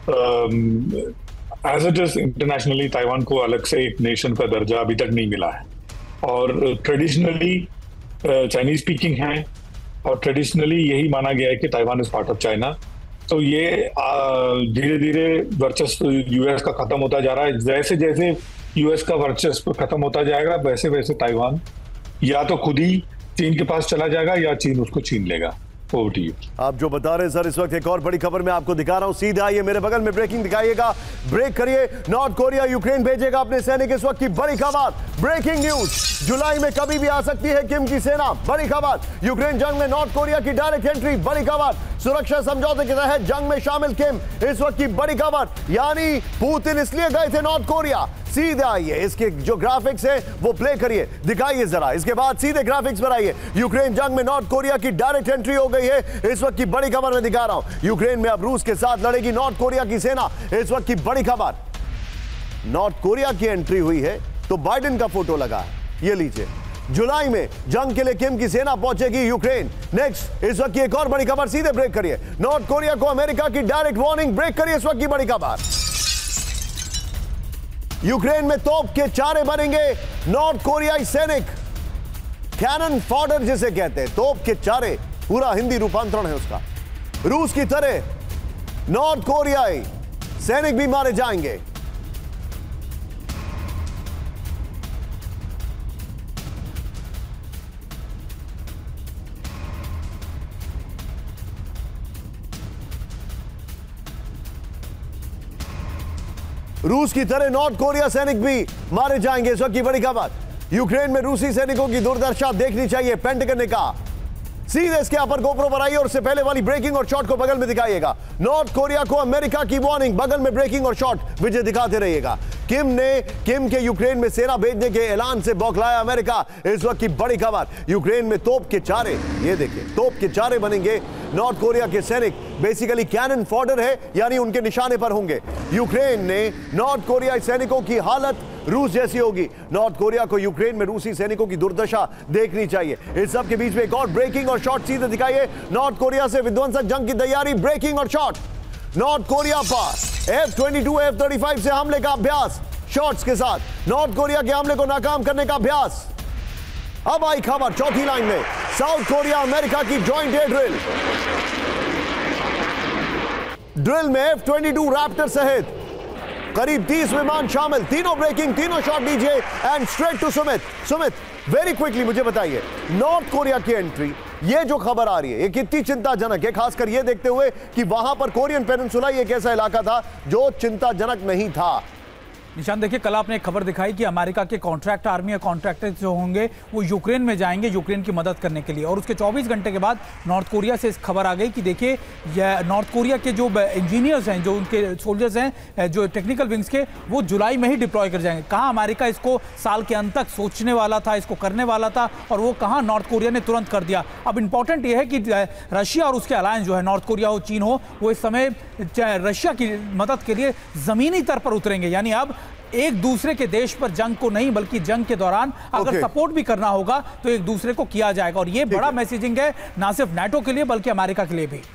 S6: as it is internationally Taiwan को अलग से एक नेशन का दर्जा अभी तक नहीं मिला है। और ट्रेडिशनली चाइनीज स्पीकिंग है, और ट्रेडिशनली यही माना गया है कि Taiwan is part of China. तो ये धीरे धीरे वर्चस्व यूएस का खत्म होता जा रहा है। जैसे जैसे यूएस का वर्चस्व खत्म होता जाएगा, वैसे वैसे ताइवान या तो खुद ही चीन के पास चला जाएगा या चीन उसको छीन लेगा।
S1: आप जो बता रहे हैं सर, इस वक्त एक और बड़ी खबर मैं आपको दिखा रहा हूं। सीधा आइए मेरे बगल में, ब्रेकिंग दिखाइएगा। ब्रेक करिए। नॉर्थ कोरिया यूक्रेन भेजेगा अपने सैनिक। इस वक्त की बड़ी खबर, ब्रेकिंग न्यूज। जुलाई में कभी भी आ सकती है किम की सेना। बड़ी खबर, यूक्रेन जंग में नॉर्थ कोरिया की डायरेक्ट एंट्री। बड़ी खबर, सुरक्षा समझौते के तहत जंग में शामिल किम। इस वक्त की बड़ी खबर, यानी पुतिन इसलिए गए थे नॉर्थ कोरिया। सीधे आइए, इसके जो ग्राफिक्स है वो प्ले करिए, दिखाइए जरा। इसके बाद सीधे ग्राफिक्स पर आइए। यूक्रेन जंग में नॉर्थ कोरिया की डायरेक्ट एंट्री हो गई है। इस वक्त की बड़ी खबर मैं दिखा रहा हूं। यूक्रेन में अब रूस के साथ लड़ेगी नॉर्थ कोरिया की सेना। इस वक्त की बड़ी खबर, नॉर्थ कोरिया की एंट्री हुई है तो बाइडेन का फोटो लगा है। ये लीजिए, जुलाई में जंग के लिए किम की सेना पहुंचेगी यूक्रेन। नेक्स्ट, इस वक्त की एक और बड़ी खबर, सीधे ब्रेक करिए। नॉर्थ कोरिया को अमेरिका की डायरेक्ट वार्निंग। ब्रेक करिए इस वक्त की बड़ी खबर। यूक्रेन में तोप के चारे बनेंगे नॉर्थ कोरियाई सैनिक। कैनन फॉडर जिसे कहते हैं, तोप के चारे, पूरा हिंदी रूपांतरण है उसका। रूस की तरह नॉर्थ कोरियाई सैनिक भी मारे जाएंगे। रूस की तरह नॉर्थ कोरिया सैनिक भी मारे जाएंगे। इस वक्त की बड़ी खबर, यूक्रेन में रूसी सैनिकों की दुर्दशा देखनी चाहिए, पेंटागन ने कहा। सीधे इसके अपर गोप्रो पर आइए और उससे पहले वाली ब्रेकिंग और शॉट को बगल में दिखाइएगा। नॉर्थ कोरिया को अमेरिका की वार्निंग, बगल में ब्रेकिंग और शॉट विजय दिखाते रहिएगा। किम ने किम के यूक्रेन में सेना भेजने के ऐलान से बौखलाया अमेरिका। इस वक्त की बड़ी खबर, यूक्रेन में तोप के चारे, ये देखिए तोप के चारे बनेंगे। नॉर्थ कोरिया के सैनिक बेसिकली कैनन फॉडर है, यानी उनके निशाने पर होंगे। यूक्रेन ने नॉर्थ कोरियाई सैनिकों की हालत रूस जैसी होगी। नॉर्थ कोरिया को यूक्रेन में रूसी सैनिकों की दुर्दशा देखनी चाहिए। इस सब के बीच में एक और ब्रेकिंग और शॉट सीधे दिखाइए। नॉर्थ कोरिया से विध्वंसक जंग की तैयारी, ब्रेकिंग और शॉट। नॉर्थ कोरिया पर F twenty two F thirty five से हमले का अभ्यास, शॉट्स के साथ नॉर्थ कोरिया के हमले को नाकाम करने का अभ्यास। अब आई खबर चौथी लाइन में, साउथ कोरिया अमेरिका की जॉइंट एयर ड्रिल। ड्रिल में एफ ट्वेंटी टू रैप्टर सहित करीब तीस विमान शामिल, तीनों ब्रेकिंग, तीनों शॉट दीजिए and straight to Sumit. Sumit very quickly मुझे बताइए, नॉर्थ कोरिया की एंट्री, ये जो खबर आ रही है ये कितनी चिंताजनक है, खासकर ये देखते हुए कि वहां पर कोरियन पेनिनसुला एक ऐसा इलाका था जो चिंताजनक नहीं था।
S4: निशान देखिए, कल आपने एक खबर दिखाई कि अमेरिका के कॉन्ट्रैक्ट आर्मी या कॉन्ट्रैक्टर जो होंगे वो यूक्रेन में जाएंगे यूक्रेन की मदद करने के लिए, और उसके चौबीस घंटे के बाद नॉर्थ कोरिया से इस खबर आ गई कि देखिए यह नॉर्थ कोरिया के जो इंजीनियर्स हैं, जो उनके सोल्जर्स हैं, जो टेक्निकल विंग्स के, वो जुलाई में ही डिप्लॉय कर जाएंगे। कहाँ अमेरिका इसको साल के अंत तक सोचने वाला था, इसको करने वाला था, और वो कहाँ नॉर्थ कोरिया ने तुरंत कर दिया। अब इंपॉर्टेंट ये है कि रशिया और उसके अलायंस जो है, नॉर्थ कोरिया हो, चीन हो, वो इस समय रशिया की मदद के लिए जमीनी स्तर पर उतरेंगे। यानी अब एक दूसरे के देश पर जंग को नहीं, बल्कि जंग के दौरान अगर okay. सपोर्ट भी करना होगा तो एक दूसरे को किया जाएगा। और ये बड़ा मैसेजिंग है ना सिर्फ नाटो के लिए बल्कि अमेरिका के लिए भी।